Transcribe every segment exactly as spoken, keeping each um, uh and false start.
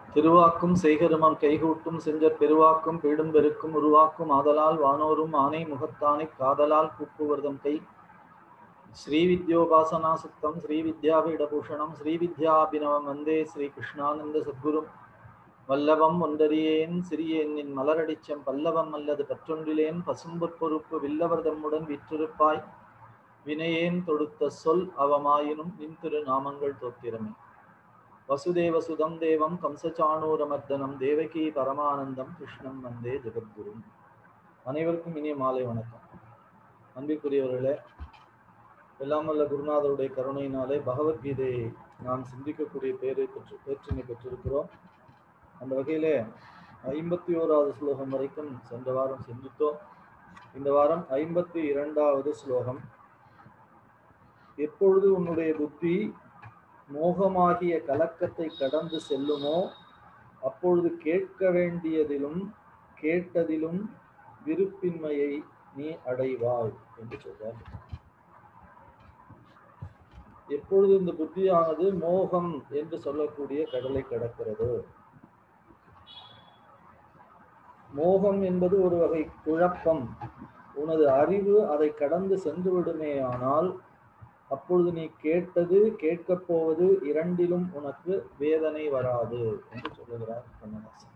திருவாக்கும் செய்கருமம் கைகூட்டும் செஞ்சற் பெருவாக்கும் பீடும் பெருக்கும் உருவாக்கும் ஆதலால் வானோரும் ஆனை முகத்தானைக் காதலால் கூப்புவர்தம் கை. ஸ்ரீவித்யோபாசனா சுத்தம் ஸ்ரீவித்யாபீடபூஷணம் ஸ்ரீவித்யாபினவம் வந்தே ஸ்ரீ கிருஷ்ணானந்த சத்குரும். வல்லவம் ஒன்றறியேன் சிறியேன் நின் மலரடிச்சம் பல்லவம் அல்லது பற்றொன்றிலேன் பசும்பொற் பொறுப்பு வில்லவர் தம்முடன் விற்றிருப்பாய். வினையேன் தொடுத்த சொல் அவமாயினும் நின் திரு நாமங்கள் தோத்திரமே. வசுதேவ சுதம் தேவம் கம்சச்சாணூரமர்தனம் தேவகி பரமானந்தம் கிருஷ்ணம் வந்தே ஜெகத்குரும். அனைவருக்கும் இனிய மாலை வணக்கம். அன்பிற்குரியவர்களே, எல்லாம் வல்ல குருநாதருடைய கருணையினாலே பகவத்கீதையை நாம் சிந்திக்கக்கூடிய பேரை பெற்று பேற்றினை பெற்றிருக்கிறோம். அந்த வகையிலே ஐம்பத்தி ஓராவது ஸ்லோகம் வரைக்கும் சென்ற வாரம் சிந்தித்தோம். இந்த வாரம் ஐம்பத்தி இரண்டாவது ஸ்லோகம். எப்பொழுது உன்னுடைய புத்தி மோகமாகிய கலக்கத்தை கடந்து செல்லுமோ அப்பொழுது கேட்க வேண்டியதிலும் கேட்டதிலும் விருப்பின்மையை நீ அடைவாய் என்று சொல்றார். எப்பொழுது இந்த புத்தியானது மோகம் என்று சொல்லக்கூடிய கடலை கடக்கிறது. மோகம் என்பது ஒரு வகை குழப்பம். உனது அறிவு அதை கடந்து சென்று விடுமேயானால் அப்பொழுது நீ கேட்டது கேட்கப் போவது இரண்டிலும் உனக்கு வேதனை வராது என்று சொல்லுகிறார் கண்ணதாசன்.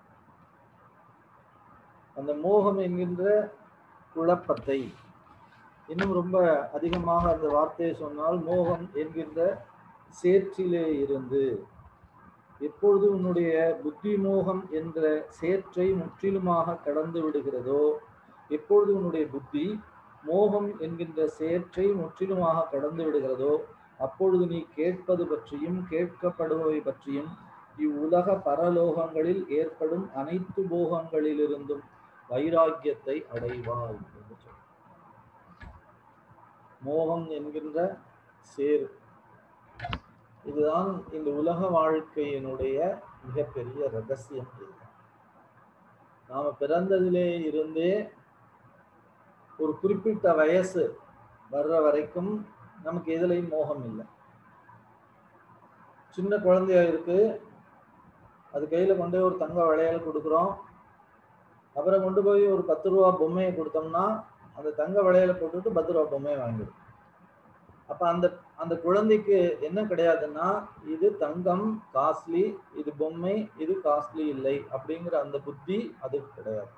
அந்த மோகம் என்கின்ற குழப்பத்தை, இன்னும் ரொம்ப அதிகமாக அந்த வார்த்தையை சொன்னால், மோகம் என்கின்ற சேற்றிலே இருந்து எப்பொழுது உன்னுடைய புத்தி மோகம் என்ற சேற்றை முற்றிலுமாக கடந்து விடுகிறதோ, எப்பொழுது உன்னுடைய புத்தி மோகம் என்கின்ற சேற்றை முற்றிலுமாக கடந்து விடுகிறதோ அப்பொழுது நீ கேட்பது பற்றியும் கேட்கப்படுபவை பற்றியும் இவ்வுலக பரலோகங்களில் ஏற்படும் அனைத்து போகங்களிலிருந்தும் வைராக்கியத்தை அடைவாய் என்று சொல். மோகம் என்கின்ற சேர், இதுதான் இந்த உலக வாழ்க்கையினுடைய மிகப்பெரிய ரகசியம். நாம பிறந்ததிலே இருந்தே ஒரு குறிப்பிட்ட வயசு வர்ற வரைக்கும் நமக்கு எதுலையும் மோகம் இல்லை. சின்ன குழந்தையா இருக்கு, அது கையில கொண்டு போய் ஒரு தங்க வளையல் கொடுக்குறோம். அப்புறம் கொண்டு போய் ஒரு பத்து ரூபா பொம்மையை கொடுத்தோம்னா அந்த தங்க வளையலை போட்டுட்டு பத்து ரூபா பொம்மையை வாங்கிடும். அப்ப அந்த அந்த குழந்தைக்கு என்ன கிடையாதுன்னா, இது தங்கம் காஸ்ட்லி, இது பொம்மை இது காஸ்ட்லி இல்லை அப்படிங்கிற அந்த புத்தி அதுக்கு கிடையாது.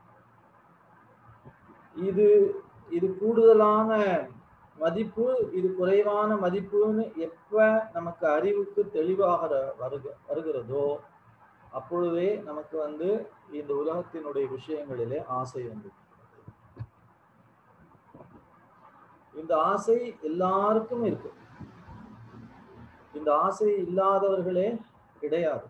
இது இது கூடுதலான மதிப்பு, இது குறைவான மதிப்புன்னு எப்ப நமக்கு அறிவுக்கு தெளிவாக வருக வருகிறதோ அப்பொழுதே நமக்கு வந்து இந்த உலகத்தினுடைய விஷயங்களிலே ஆசை வந்து. இந்த ஆசை எல்லாருக்கும் இருக்கு. இந்த ஆசை இல்லாதவர்களே கிடையாது.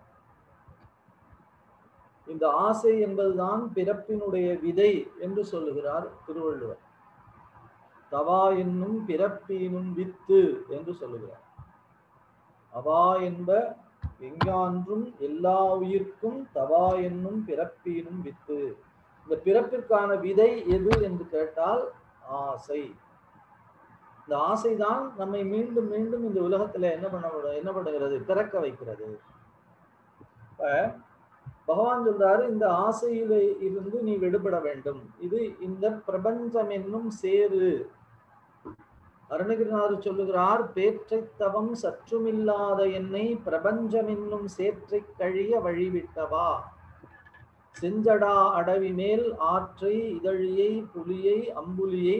இந்த ஆசை என்பதுதான் பிறப்பினுடைய விதை என்று சொல்லுகிறார் திருவள்ளுவர். தவா என்னும் பிறப்பினும் வித்து என்று சொல்லுகிறார். அவா என்ப எங்கான்றும் எல்லா உயிர்க்கும் தவா என்னும் பிறப்பினும் வித்து. இந்த பிறப்பிற்கான விதை எது என்று கேட்டால் ஆசை. இந்த ஆசைதான் நம்மை மீண்டும் மீண்டும் இந்த உலகத்துல என்ன பண்ண என்ன பண்ணுகிறது பிறக்க வைக்கிறது. இப்ப பகவான் சொல்றாரு, இந்த ஆசையில இருந்து நீ விடுபட வேண்டும். இது இந்த பிரபஞ்சம் என்னும் சேரு. அருணகிரிநாதர் சொல்லுகிறார், பேற்றை தவம் சற்றுமில்லாத என்னை பிரபஞ்சம் என்னும் சேற்றை கழிய வழிவிட்டவா. செஞ்சடா அடவி மேல் ஆற்றை இதழியை புலியை அம்புலியை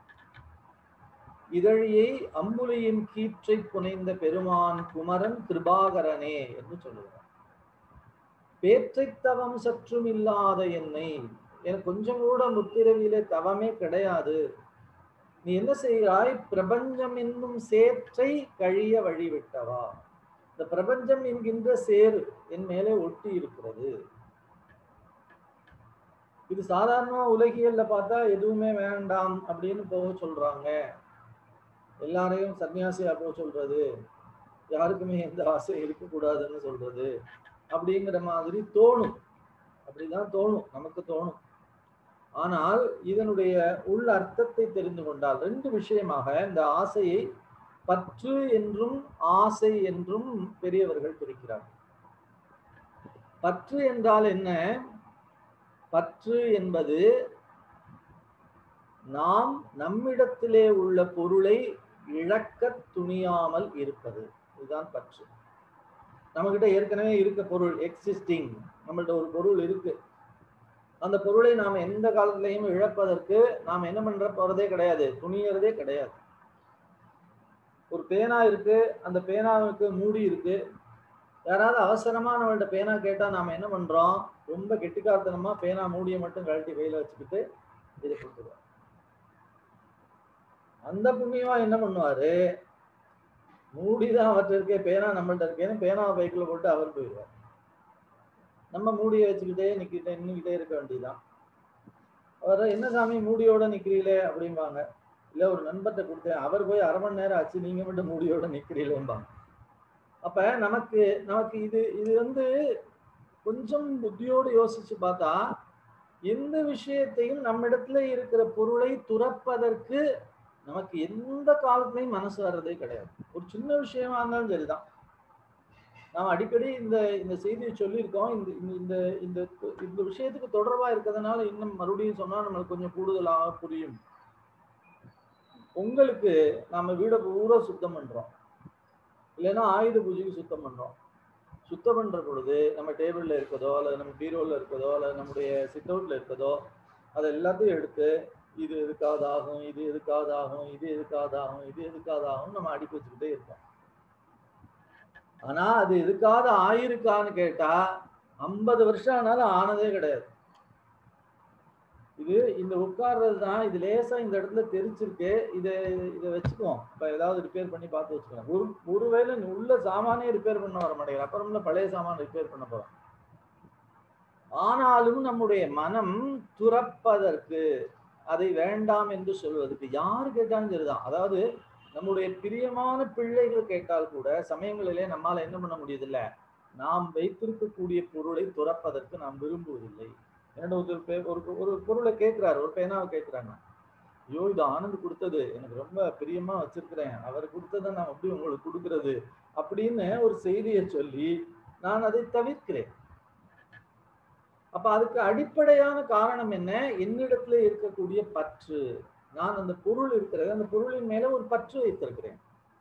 இதழியை அம்புலியின் கீற்றை புனைந்த பெருமான் குமரன் கிருபாகரனே என்று சொல்லுகிறார். பேற்றை தவம் சற்றும் இல்லாத என்னை, எனக்கு கொஞ்சம் கூட முற்பிறவியிலே தவமே கிடையாது. நீ என்ன செய்கிறாய்? பிரபஞ்சம் என்னும் சேற்றை கழிய வழிவிட்டவா. இந்த பிரபஞ்சம் என்கின்ற சேர் என் மேலே ஒட்டி இருக்கிறது. இது சாதாரண உலகியல்ல பார்த்தா எதுவுமே வேண்டாம் அப்படின்னு போக சொல்றாங்க. எல்லாரையும் சன்னியாசியா போக சொல்றது, யாருக்குமே எந்த ஆசை இருக்கக்கூடாதுன்னு சொல்றது அப்படிங்கிற மாதிரி தோணும். அப்படிதான் தோணும், நமக்கு தோணும். ஆனால் இதனுடைய உள் அர்த்தத்தை தெரிந்து கொண்டால் ரெண்டு விஷயமாக இந்த ஆசையை பற்று என்றும் ஆசை என்றும் பெரியவர்கள் பிரிக்கிறார்கள். பற்று என்றால் என்ன? பற்று என்பது நாம் நம்மிடத்திலே உள்ள பொருளை இழக்க துணியாமல் இருப்பது. இதுதான் பற்று. நம்மகிட்ட ஏற்கனவே இருக்க பொருள் எக்ஸிஸ்டிங், நம்மள்ட்ட ஒரு பொருள் இருக்கு. அந்த பொருளை நாம எந்த காலத்திலையும் இழப்பதற்கு நாம் என்ன பண்ற போறதே கிடையாது, துணியறதே கிடையாது. ஒரு பேனா இருக்கு, அந்த பேனாவுக்கு மூடி இருக்கு. யாராவது அவசரமா நம்மள்ட்ட பேனா கேட்டா நாம என்ன பண்றோம்? ரொம்ப கெட்டிக்காரத்தனமா பேனா மூடியை மட்டும் கழட்டி கையில வச்சுக்கிட்டு இதை கொடுத்துருவோம். அந்த புண்ணியமா என்ன பண்ணுவாரு? மூடிதான் அவர்கிட்ட இருக்கே, பேனா நம்மள்ட்ட இருக்கேன்னு பேனாவை பைக்குள்ள போட்டு அவர் போயிடுவார். நம்ம மூடியை வச்சுக்கிட்டே நிக்கிட்டே நின்றுக்கிட்டே இருக்க வேண்டியதுதான். அவர் என்ன சாமி மூடியோட நிக்கிறீங்களே அப்படிம்பாங்க. இல்ல ஒரு நண்பர்கிட்ட கொடுத்தேன், அவர் போய் அரை மணி நேரம் ஆச்சு, நீங்க மட்டும் மூடியோட நிக்கிறீங்களேம்பாங்க. அப்ப நமக்கு நமக்கு இது இது வந்து கொஞ்சம் புத்தியோடு யோசிச்சு பார்த்தா, எந்த விஷயத்தையும் நம்மிடத்துல இருக்கிற பொருளை துறப்பதற்கு நமக்கு எந்த காலத்திலையும் மனசு வர்றதே கிடையாது. ஒரு சின்ன விஷயமா இருந்தாலும் சரிதான். நாம் அடிக்கடி இந்த இந்த செய்தியை சொல்லியிருக்கோம். இந்த இந்த இந்த இந்த விஷயத்துக்கு தொடர்பா இருக்கிறதுனால இன்னும் மறுபடியும் சொன்னா நம்மளுக்கு கொஞ்சம் கூடுதலாக புரியும். பொங்கலுக்கு நாம வீட பூரா சுத்தம் பண்றோம், இல்லைன்னா ஆயுத பூஜைக்கு சுத்தம் பண்றோம். சுத்தம் பண்ற பொழுது நம்ம டேபிள்ல இருக்கதோ அல்லது நம்ம பீரோல இருக்கதோ அல்லது நம்முடைய சிட் அவுட்ல இருக்கதோ அதை எல்லாத்தையும் எடுத்து இது எதுக்காவது ஆகும், இது எதுக்காவது ஆகும், இது எதுக்காவது ஆகும், இது எதுக்காவது ஆகும் நம்ம அடுக்கி வச்சுக்கிட்டே இருப்போம். ஆனா அது எதுக்காவது ஆயிருக்கான்னு கேட்டா ஐம்பது வருஷம் ஆனாலும் ஆனதே கிடையாது. இது இந்த உட்கார்றது தான், இது லேசா இந்த இடத்துல தெரிச்சிருக்கு, இதை இதை வச்சுக்குவோம். இப்ப ஏதாவது ரிப்பேர் பண்ணி பார்த்து வச்சுக்கலாம். ஒரு ஒருவேளை உள்ள சாமானே ரிப்பேர் பண்ண வர மாட்டேங்குது, அப்புறம்ல பழைய சாமான் ரிப்பேர் பண்ண போறோம். ஆனாலும் நம்முடைய மனம் துறப்பதற்கு, அதை வேண்டாம் என்று சொல்வதற்கு யாரு கேட்டாலும் சரிதான். அதாவது நம்முடைய பிரியமான பிள்ளைகள் கேட்டால் கூட சமயங்களிலே நம்மால என்ன பண்ண முடியதில்ல, நாம் வைத்திருக்கக்கூடிய பொருளை துறப்பதற்கு நாம் விரும்புவதில்லை. என்னோட ஒரு ஒரு பொருளை கேட்கிறாரு, ஒரு பேனாவை கேட்கிறாங்க. ஐயோ இது ஆனந்த் கொடுத்தது, எனக்கு ரொம்ப பிரியமா வச்சிருக்கிறேன், அவர் கொடுத்ததை நான் எப்படி உங்களுக்கு கொடுக்கறது அப்படின்னு ஒரு செய்தியை சொல்லி நான் அதை தவிர்க்கிறேன். அப்ப அதுக்கு அடிப்படையான காரணம் என்ன? என்னிடத்துல இருக்கக்கூடிய பற்று. நான் அந்த பொருள் இருக்கிறது, அந்த பொருளின் மேல ஒரு பற்று வைத்திருக்கிறேன்.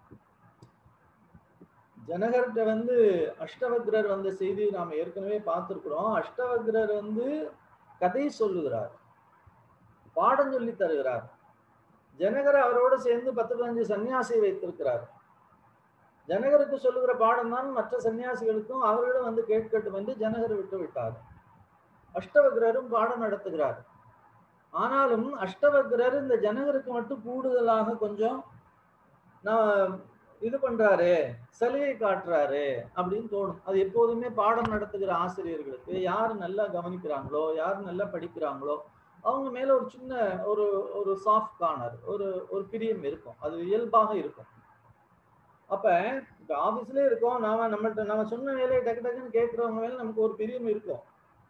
ஜனகர்கிட்ட வந்து அஷ்டவக்ரர் வந்த செய்தி நாம் ஏற்கனவே பார்த்திருக்கிறோம். அஷ்டவக்ரர் வந்து கதை சொல்லுகிறார், பாடம் சொல்லி தருகிறார். ஜனகர் அவரோடு சேர்ந்து பத்து பதினஞ்சு சன்னியாசி வைத்திருக்கிறார். ஜனகருக்கு சொல்லுகிற பாடம் தான் மற்ற சன்னியாசிகளுக்கும் அவர்களிடம் வந்து கேட்கட்டும் என்று ஜனகர் விட்டு விட்டார். அஷ்டவக்ரரும் பாடம் நடத்துகிறார். ஆனாலும் அஷ்டவக்ரர் இந்த ஜனகருக்கு மட்டும் கூடுதலாக கொஞ்சம் நான் இது பண்றாரு, சலுகை காட்டுறாரு அப்படின்னு தோணும். அது எப்போதுமே பாடம் நடத்துகிற ஆசிரியர்களுக்கு யார் நல்லா கவனிக்கிறாங்களோ, யார் நல்லா படிக்கிறாங்களோ அவங்க மேல ஒரு சின்ன ஒரு ஒரு சாஃப்ட் கார்னர், ஒரு ஒரு பிரியம் இருக்கும். அது இயல்பாக இருக்கும். அப்ப இப்ப ஆபீஸ்லயே இருக்கோம், நாம நம்மள்ட்ட நம்ம சொன்ன வேலையை டக்கு டக்குன்னு கேட்கிறவங்க மேல நமக்கு ஒரு பிரியம் இருக்கும்.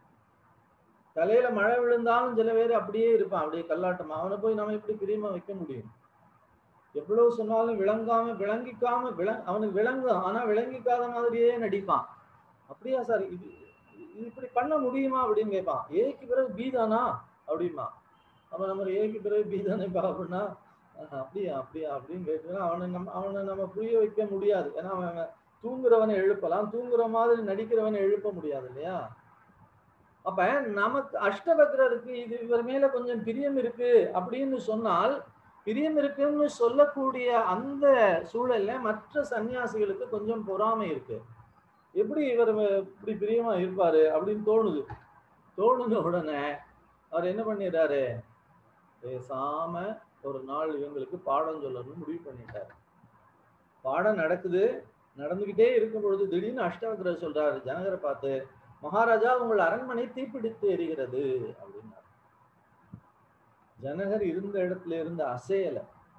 தலையில மழை விழுந்தாலும் சில பேர் அப்படியே இருப்பான், அப்படியே கல்லாட்டமா. அவனை போய் நம்ம எப்படி பிரியமா வைக்க முடியும்? எவ்வளவு சொன்னாலும் விளங்காம விளங்கிக்காம விள அவனுக்கு விளங்கும், ஆனா விளங்கிக்காத மாதிரியே நடிப்பான். அப்படியா சார், இது இது இப்படி பண்ண முடியுமா அப்படின்னு கேட்பான். ஏக்கு பிறகு பி தானா அப்படிமா. அவன் நம்ம ஏக்கு பிறகு பி தானேப்பா அப்படின்னா அப்படியா அப்படியா அப்படின்னு கேட்டுனா அவனை நம்ம அவனை நம்ம புரிய வைக்க முடியாது. ஏன்னா அவன் தூங்குறவனை எழுப்பலாம், தூங்குற மாதிரி நடிக்கிறவனை எழுப்ப முடியாது இல்லையா? அப்ப நமக்கு அஷ்டவக்ரருக்கு இது இவர் மேல கொஞ்சம் பிரியம் இருக்கு அப்படின்னு சொன்னால், பிரியம் இருக்குன்னு சொல்லக்கூடிய அந்த சூழல்ல மற்ற சன்னியாசிகளுக்கு கொஞ்சம் பொறாமை இருக்கு. எப்படி இவர் இப்படி பிரியமா இருப்பாரு அப்படின்னு தோணுது. தோணுன உடனே அவர் என்ன பண்ணிடுறாரு, பேசாம ஒரு நாள் இவங்களுக்கு பாடம் சொல்லணும்னு முடிவு பண்ணிட்டாரு. பாடம் நடக்குது, நடந்துகிட்டே இருக்கும் பொழுது திடீர்னு அஷ்டவக்ரர் சொல்றாரு ஜனகரை பார்த்து, மகாராஜா உங்கள் அரண்மனை தீப்பிடித்து எரிகிறது அப்படின்னாரு. ஜனகர் இருந்த இடத்துல இருந்து அசையல.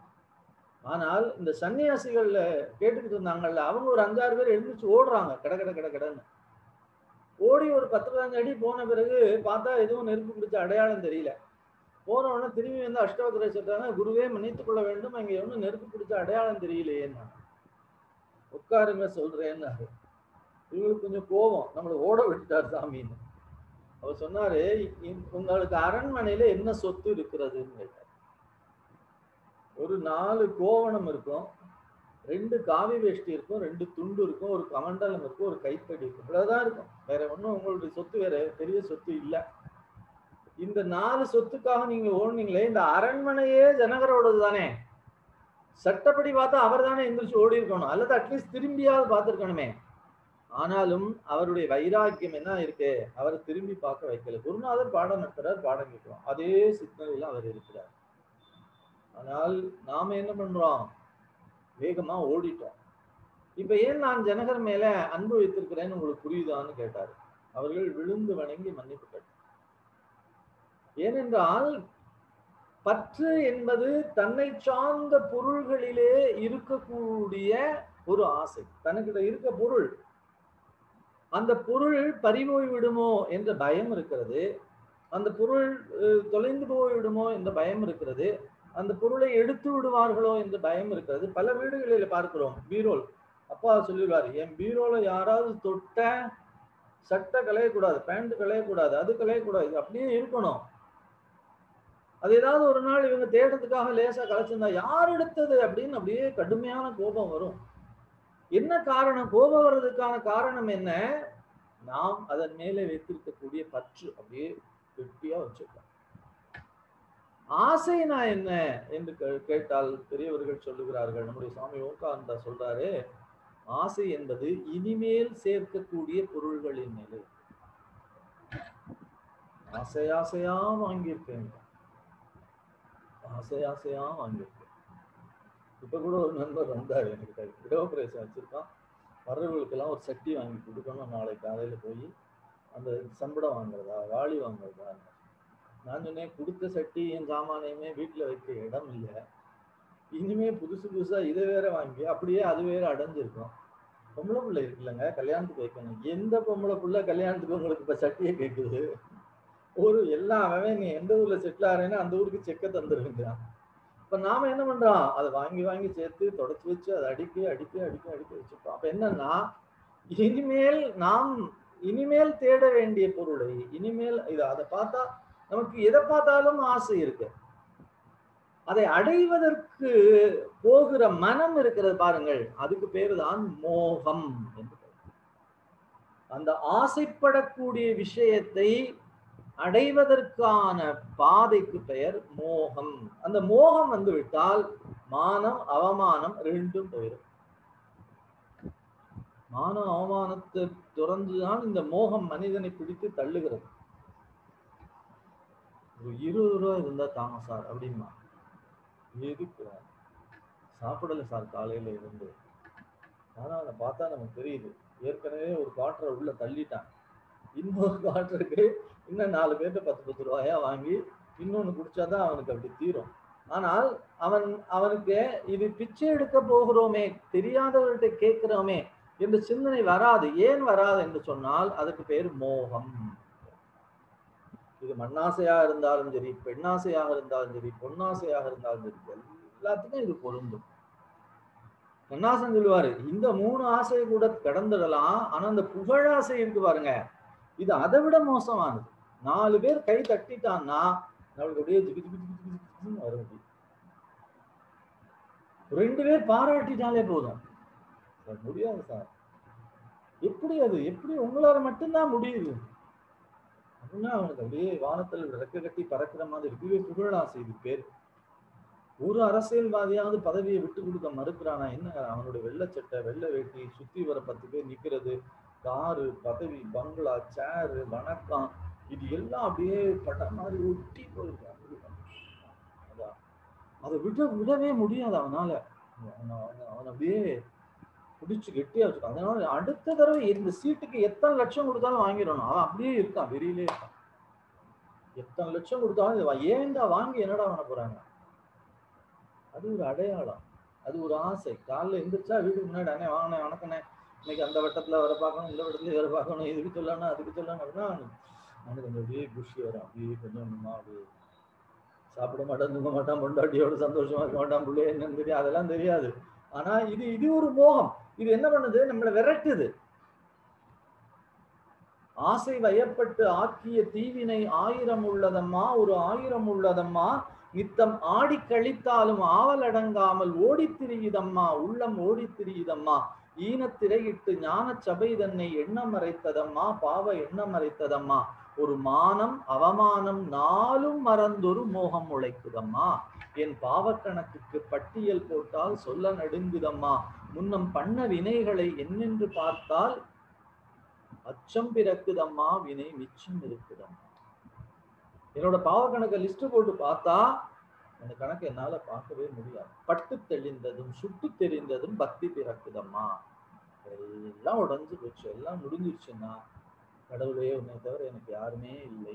ஆனால் இந்த சன்னியாசிகள்ல கேட்டுக்கிட்டு இருந்தாங்கல்ல, அவங்க ஒரு அஞ்சாறு பேர் எழுந்திரிச்சு ஓடுறாங்க கட கட கட கடன்னு. ஓடி ஒரு பத்து பதினஞ்சு அடி போன பிறகு பார்த்தா எதுவும் நெருப்பு பிடிச்ச அடையாளம் தெரியல. போன உடனே திரும்பி வந்து அஷ்டவக்ரர் சொல்றாங்க, குருவே மன்னித்துக் கொள்ள வேண்டும், அங்க ஒன்றும் நெருப்பு பிடிச்ச அடையாளம் தெரியலையேன்னா. உட்காருங்க சொல்றேன்னாரு. இவங்களுக்கு கொஞ்சம் கோபம், நம்மளை ஓட விட்டுட்டார் சாமின்னு. அவர் சொன்னாரு, உங்களுக்கு அரண்மனையில என்ன சொத்து இருக்கிறதுன்னு கேட்டார். ஒரு நாலு கோவணம் இருக்கும், ரெண்டு காவி வேஷ்டி இருக்கும், ரெண்டு துண்டு இருக்கும், ஒரு கமண்டலம் இருக்கும், ஒரு கைத்தடி இருக்கும், இவ்வளவுதான் இருக்கும். வேற ஒண்ணும் உங்களுடைய சொத்து வேற பெரிய சொத்து இல்ல. இந்த நாலு சொத்துக்காக நீங்க ஓடுனீங்களே, இந்த அரண்மனையே ஜனகரோடது தானே. சட்டப்படி பார்த்தா அவர் தானே எந்திரிச்சு ஓடி இருக்கணும், அல்லது அட்லீஸ்ட் திரும்பியாவது பார்த்திருக்கணுமே. ஆனாலும் அவருடைய வைராக்கியம் என்ன இருக்கு, அவரை திரும்பி பார்க்க வைக்கல. குருநாதர் பாடம் நடத்துறார், பாடம் கேட்கிறோம், அதே சிக்னலில் அவர் இருக்கிறார். ஆனால் நாம என்ன பண்றோம், வேகமா ஓடிட்டோம். இப்ப ஏன் நான் ஜனகர் மேல அன்பு வைத்திருக்கிறேன்னு உங்களுக்கு புரியுதான்னு கேட்டாரு. அவர்கள் விழுந்து வணங்கி மன்னிப்பு கேட்டார். ஏனென்றால் பற்று என்பது தன்னை சார்ந்த பொருள்களிலே இருக்கக்கூடிய ஒரு ஆசை. தனக்கிட்ட இருக்க பொருள், அந்த பொருள் பறிபோய் விடுமோ என்ற பயம் இருக்கிறது, அந்த பொருள் தொலைந்து போய் விடுமோ என்ற பயம் இருக்கிறது, அந்த பொருளை எடுத்து விடுவார்களோ என்ற பயம் இருக்கிறது. பல வீடுகளில் பார்க்கிறோம், பீரோல் அப்பா சொல்லிடுவாரு, என் பீரோல யாராவது தொட்ட சட்டை களையக்கூடாது, பேண்ட் களையக்கூடாது, அது களையக்கூடாது, அப்படியே இருக்கணும். அது ஏதாவது ஒரு நாள் இவங்க தேடுறதுக்காக லேசா கலைச்சிருந்தா யார் எடுத்தது அப்படின்னு அப்படியே கடுமையான கோபம் வரும். என்ன காரணம், கோபம் வர்றதுக்கான காரணம் என்ன, நாம் அதன் மேலே வைத்திருக்கக்கூடிய பற்று அப்படியே கெட்டியா வச்சிருக்கோம். ஆசைனா என்ன என்று கேட்டால் பெரியவர்கள் சொல்லுகிறார்கள், நம்முடைய சுவாமி ஓகானந்தா சொல்றாரு, ஆசை என்பது இனிமேல் சேர்க்கக்கூடிய பொருள்களின் நிலை. ஆசை ஆசையா வாங்கியிருக்கேன், ஆசை ஆசையா வாங்கியிருக்கேன். இப்ப கூட ஒரு நண்பர் வந்தாரு எனக்கு, கிரகப்பிரவேசம் வச்சிருக்கான், வர்றவர்களுக்கெல்லாம் ஒரு சட்டி வாங்கி கொடுக்கணும், நாளை காலையில போய் அந்த சம்படம் வாங்குறதா வாளி வாங்குறதா. நான் சொன்னேன், கொடுத்த சட்டி என் சாமானையுமே வீட்டுல வைக்க இடம் இல்லை, இனிமே புதுசு புதுசா இதை வேற வாங்கி அப்படியே அது வேற அடைஞ்சிருக்கும். பொம்பளை பிள்ளை இருக்குல்லங்க, கல்யாணத்துக்கு வைக்கணும். எந்த பொம்பளை பிள்ளை கல்யாணத்துக்கு உங்களுக்கு இப்ப சட்டியை கேட்குது? ஒரு எல்லாமே நீ எந்த ஊர்ல செட்டில் ஆறேன்னா அந்த ஊருக்கு செக்க தந்துருக்குறான். இப்ப நாம என்ன பண்றோம், அதை வாங்கி வாங்கி சேர்த்து தொடச்சு வச்சு அதை அடிக்க அடிக்க அடிக்க அடிக்க வச்சுப்போம். அப்ப என்னன்னா, இனிமேல் நாம் இனிமேல் தேட வேண்டிய பொருளை இனிமேல் இது அதை பார்த்தா நமக்கு எதை பார்த்தாலும் ஆசை இருக்கு, அதை அடைவதற்கு போகிற மனம் இருக்கிறது பாருங்கள், அதுக்கு பேரு தான் மோகம் என்று. அந்த ஆசைப்படக்கூடிய விஷயத்தை அடைவதற்கான பாதைக்கு பெயர் மோகம். அந்த மோகம் வந்து விட்டால் மானம் அவமானம் ரெண்டும் போயிடும். மானம் அவமானத்தை துறந்துதான் இந்த மோகம் மனிதனை பிடித்து தள்ளுகிறது. ஒரு இருபது ரூபா இருந்தா தாங்க சார் அப்படிமா, எதுக்கு சாப்பிடல சார் காலையில இருந்து, ஆனா அதை பார்த்தா நமக்கு தெரியுது ஏற்கனவே ஒரு குவார்டரை உள்ள தள்ளிட்டான், இன்னொரு குவார்டருக்கு இன்னும் நாலு பேர்ட்ட பத்து பத்து ரூபாயா வாங்கி இன்னொன்னு குடிச்சாதான் அவனுக்கு அப்படி தீரும். ஆனால் அவன் அவனுக்கு இது பிச்சை எடுக்க போகிறோமே, தெரியாதவர்கிட்ட கேட்கிறோமே என்ற சிந்தனை வராது. ஏன் வராது என்று சொன்னால் அதுக்கு பேர் மோகம். இது மண்ணாசையா இருந்தாலும் சரி, பெண்ணாசையாக இருந்தாலும் சரி, பொன்னாசையாக இருந்தாலும் சரி, எல்லாத்துக்கும் இது பொருந்தும். கண்ணாசன் சொல்லுவாரு, இந்த மூணு ஆசையை கூட கடந்துடலாம், ஆனா அந்த புகழாசை இருக்கு பாருங்க, இது அதை விட மோசமானது. நாலு பேர் கை தட்டிட்டான்னா நம்மளுக்கு அப்படியே ஜிபி ஜிபி ஜிபி ஜிபின்னு வர முடியும். ரெண்டு பேர் பாராட்டிட்டாலே போதும், முடியாது சார், எப்படி அது எப்படி உங்களால மட்டும்தான் முடியுது அப்படின்னா அவனுக்கு அப்படியே வானத்தில் ரெக்க கட்டி பறக்கிற மாதிரி இருக்குவே புகழாசை இது பேர். ஒரு அரசியல்வாதியாவது பதவியை விட்டு கொடுக்க மறுக்கிறானா என்ன, அவனுடைய வெள்ளச்சட்டை வெள்ளை வேட்டி சுத்தி வர பத்து பேர் நிக்கிறது, காரு பதவி பங்களா சேரு வணக்கம் இது எல்லாம் அப்படியே பட்ட மாதிரி ஒட்டி போயிருக்கான். அதான் அதை விட விடவே முடியாது அவனால, அவன் அப்படியே பிடிச்சு கெட்டியா வச்சுக்கான். அதனால அடுத்த தடவை இந்த சீட்டுக்கு எத்தனை லட்சம் கொடுத்தாலும் வாங்கிடணும், அவன் அப்படியே இருக்கான், வெறியிலே இருக்கான். எத்தனை லட்சம் கொடுத்தாலும் ஏன்டா வாங்கி என்னடா பண்ண போறாங்க, அது ஒரு அடையாளம், அது ஒரு ஆசை. காலைல எந்திரிச்சா வீட்டுக்கு முன்னாடி அண்ணே வாங்கினேன் வணக்கண்ணே, இன்னைக்கு அந்த வட்டத்துல வர பார்க்கணும், இந்த வட்டத்துல வர பார்க்கணும், இதுக்கு சொல்லணும் அதுக்கு சொல்லணும் அப்படின்னா அவனுக்கு கொஞ்சம் அப்படியே குஷி வரும். அப்படியே கொஞ்சம் கொஞ்சமா அப்படியே சாப்பிட மாட்டான், தூங்க மாட்டான், பொண்டாட்டியோட சந்தோஷமா இருக்க மாட்டான், பிள்ளை என்னன்னு தெரியும் அதெல்லாம் தெரியாது. ஆனா இது இது ஒரு மோகம். இது என்ன பண்ணுது, நம்மளை விரட்டுது. ஆசை வயப்பட்டு ஆக்கிய தீவினை ஆயிரம் உள்ளதம்மா, ஒரு ஆயிரம் உள்ளதம்மா, நித்தம் ஆடி கழித்தாலும் ஆவல் அடங்காமல் ஓடித் திரியுதம்மா, உள்ளம் ஓடித் திரியுதம்மா, ஈனத்திரையிட்டு ஞான சபை தன்னை எண்ணம் மறைத்ததம்மா, பாவ எண்ணம் மறைத்ததம்மா, ஒரு மானம் அவமானம் நாளும் மறந்தொரு மோகம் உழைக்குதம்மா, என் பாவக்கணக்குக்கு பட்டியல் போட்டால் சொல்ல நடுங்குதம்மா, முன்னம் பண்ண வினைகளை என்னென்று பார்த்தால் அச்சம் பிறக்குதம்மா, வினை மிச்சம் இருக்குதம்மா. என்னோட பாவ கணக்கை லிஸ்ட் போட்டு பார்த்தா அந்த கணக்கு என்னால பார்க்கவே முடியாது. பட்டு தெளிந்ததும் சுட்டு தெரிந்ததும் பக்தி பிறக்குதம்மா. எல்லாம் உடஞ்சு போச்சு, எல்லாம் முடிஞ்சிருச்சுன்னா கடவுளே உன்னை தவிர எனக்கு யாருமே இல்லை.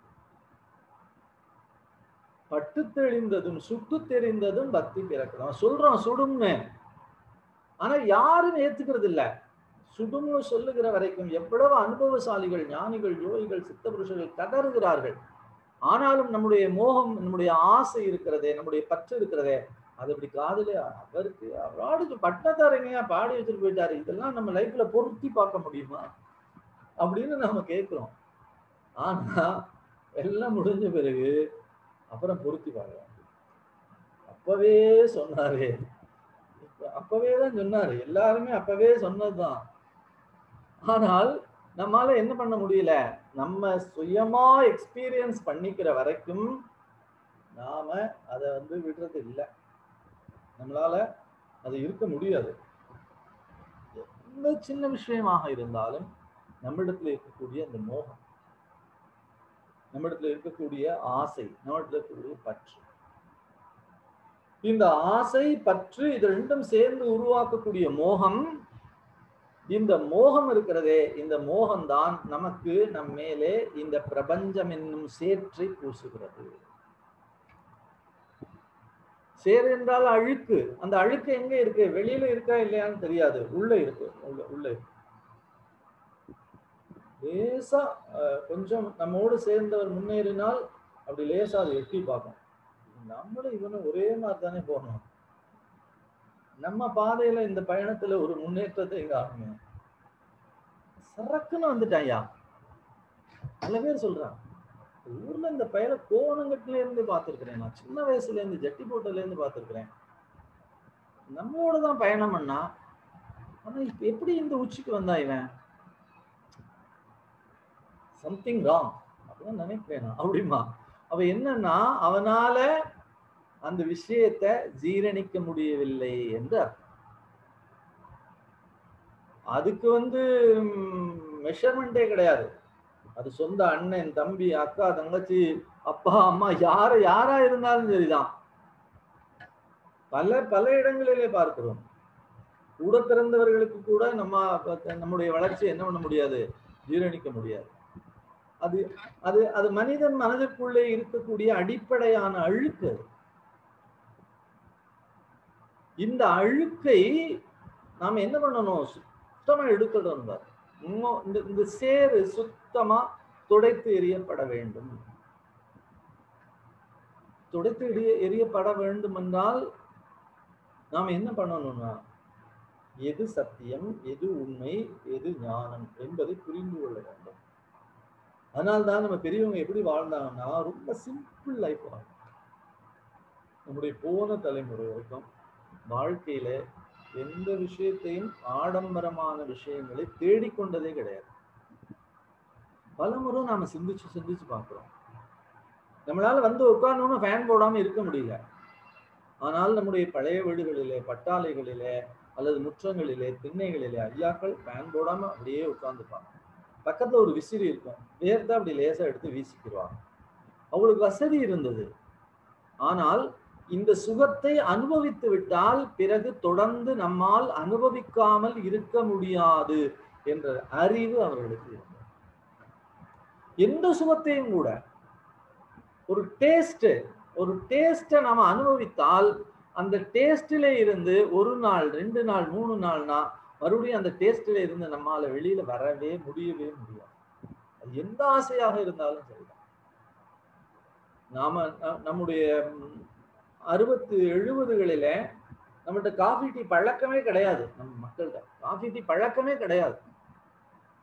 பட்டு தெளிந்ததும் சுட்டு தெரிந்ததும் பக்தி பிறக்குதம்மா. சொல்றோம் சுடும்னு, ஆனா யாரும் ஏத்துக்கிறது இல்லை. சுடும்னு சொல்லுகிற வரைக்கும் எவ்வளவு அனுபவசாலிகள், ஞானிகள், யோகிகள், சித்த புருஷர்கள் கதறுகிறார்கள். ஆனாலும் நம்முடைய மோகம், நம்முடைய ஆசை இருக்கிறதே, நம்முடைய பற்று இருக்கிறதே, அது அப்படி காதுல அவருக்கு அவராடு பட்டதாரங்கயா பாடி வச்சுட்டு போயிட்டாரு, இதெல்லாம் நம்ம லைஃப்ல பொருத்தி பார்க்க முடியுமா அப்படின்னு நம்ம கேட்கிறோம். ஆனா எல்லாம் முடிஞ்ச பிறகு அப்புறம் பொருத்தி பார்க்கலாம். அப்பவே சொன்னாரு, அப்பவேதான் சொன்னாரு, எல்லாருமே அப்பவே சொன்னதுதான். ஆனால் நம்மால என்ன பண்ண முடியல, நம்ம சுயமா எக்ஸ்பீரியன்ஸ் பண்ணிக்கிற வரைக்கும் நாம அதை வந்து விடுறது இல்லை. நம்மளால அது இருக்க முடியாது. எந்த சின்ன விஷயமாக இருந்தாலும் நம்மிடத்துல இருக்கக்கூடிய அந்த மோகம், நம்மிடத்துல இருக்கக்கூடிய ஆசை, நம்மிடத்துல இருக்கக்கூடிய பற்று, இந்த ஆசை பற்று இது ரெண்டும் சேர்ந்து உருவாக்கக்கூடிய மோகம், இந்த மோகம் இருக்கிறதே, இந்த மோகம்தான் நமக்கு நம் மேலே இந்த பிரபஞ்சம் என்னும் சேற்றை பூசுகிறது. சேர் என்றால் அழுக்கு. அந்த அழுக்கு எங்க இருக்கு? வெளியில இருக்கா இல்லையான்னு தெரியாது, உள்ள இருக்கு. உள்ள உள்ள இருக்கு. லேசா கொஞ்சம் நம்மோடு சேர்ந்தவர் முன்னேறினால் அப்படி லேசா அதை எட்டி பார்க்கும். நம்மளும் இவனும் ஒரே மாதிரி தானே போகணும், நம்ம பாதையில இந்த பயணத்துல ஒரு முன்னேற்றத்தை காணுங்க. சரக்குன்னு வந்துட்டாயா. நல்ல பேர் சொல்றான், ஊர்ல இந்த பயில கோவணங்கட்டுல இருந்து பார்த்திருக்கிறேன், நான் சின்ன வயசுல இருந்து ஜட்டி போட்டதுல இருந்து பார்த்திருக்கிறேன். நம்மளோட தான் பயணம் பண்ணா, ஆனா இப்ப எப்படி இந்த உச்சிக்கு வந்தா இவன்? சம்திங் ராங் அப்படின்னு நினைக்கிறேன் அப்படிமா. அவ என்னன்னா, அவனால அந்த விஷயத்தை ஜீரணிக்க முடியவில்லை என்று அர்த்தம். அதுக்கு வந்து மெஷர்மெண்டே கிடையாது. அது சொந்த அண்ணன், தம்பி, அக்கா, தங்கச்சி, அப்பா, அம்மா, யார யாரா இருந்தாலும் சரிதான். பல பல இடங்களிலே பார்க்கிறோம். கூட பிறந்தவர்களுக்கு கூட நம்ம நம்முடைய வளர்ச்சி என்ன பண்ண முடியாது, ஜீரணிக்க முடியாது. அது அது அது மனிதன் மனதிற்குள்ளே இருக்கக்கூடிய அடிப்படையான அழுக்கு. இந்த அழுக்கை நாம என்ன பண்ணணும், சுத்தமா எடுக்கணும். இந்த இந்த சேறு சுத்தமா துடைத்து எறியப்பட வேண்டும். துடைத்து எரிய எரியப்பட வேண்டும் என்றால் நாம் என்ன பண்ணணும்னா, எது சத்தியம், எது உண்மை, எது ஞானம் என்பதை புரிந்து கொள்ள வேண்டும். அதனால்தான் நம்ம பெரியவங்க எப்படி வாழ்ந்தாங்கன்னா ரொம்ப சிம்பிள் லைஃப் வாழ்ந்தாங்க. நம்முடைய போன தலைமுறை வரைக்கும் வாழ்க்கையில எந்த விஷயத்தையும் ஆடம்பரமான விஷயங்களை தேடிக்கொண்டதே கிடையாது. பலமுறை நாம சிந்திச்சு சிந்திச்சு பார்க்கிறோம். நம்மளால வந்து உட்கார்ந்தோன்னு ஃபேன் போடாம இருக்க முடியல. ஆனால் நம்முடைய பழைய வீடுகளிலே, பட்டாளைகளிலே அல்லது முற்றங்களிலே, திண்ணைகளிலே ஐயாக்கள் ஃபேன் போடாம அப்படியே உட்கார்ந்துப்பாங்க. பக்கத்துல ஒரு விசிறி இருக்கும், வேர்த்தா அப்படி லேசா எடுத்து வீசிக்கிடுவாங்க. அவங்களுக்கு வசதி இருந்தது. ஆனால் இந்த சுகத்தை அனுபவித்து விட்டால் பிறகு தொடர்ந்து நம்மால் அனுபவிக்காமல் இருக்க முடியாது என்ற அறிவு அவர்களுக்கு இருந்தது. எந்த சுகத்தையும் கூட ஒரு டேஸ்ட் ஒரு டேஸ்ட்டை நாம அனுபவித்தால் அந்த டேஸ்டிலே இருந்து ஒரு நாள், ரெண்டு நாள், மூணு நாள்னா மறுபடியும் அந்த டேஸ்டிலே இருந்து நம்மால வெளியில வரவே முடியவே முடியாது. அது எந்த ஆசையாக இருந்தாலும் சரிதான். நாம நம்முடைய அறுபத்து எழுபதுகளில நம்மகிட்ட காஃபி டீ பழக்கமே கிடையாது. நம்ம மக்கள்கிட்ட காஃபி டீ பழக்கமே கிடையாது.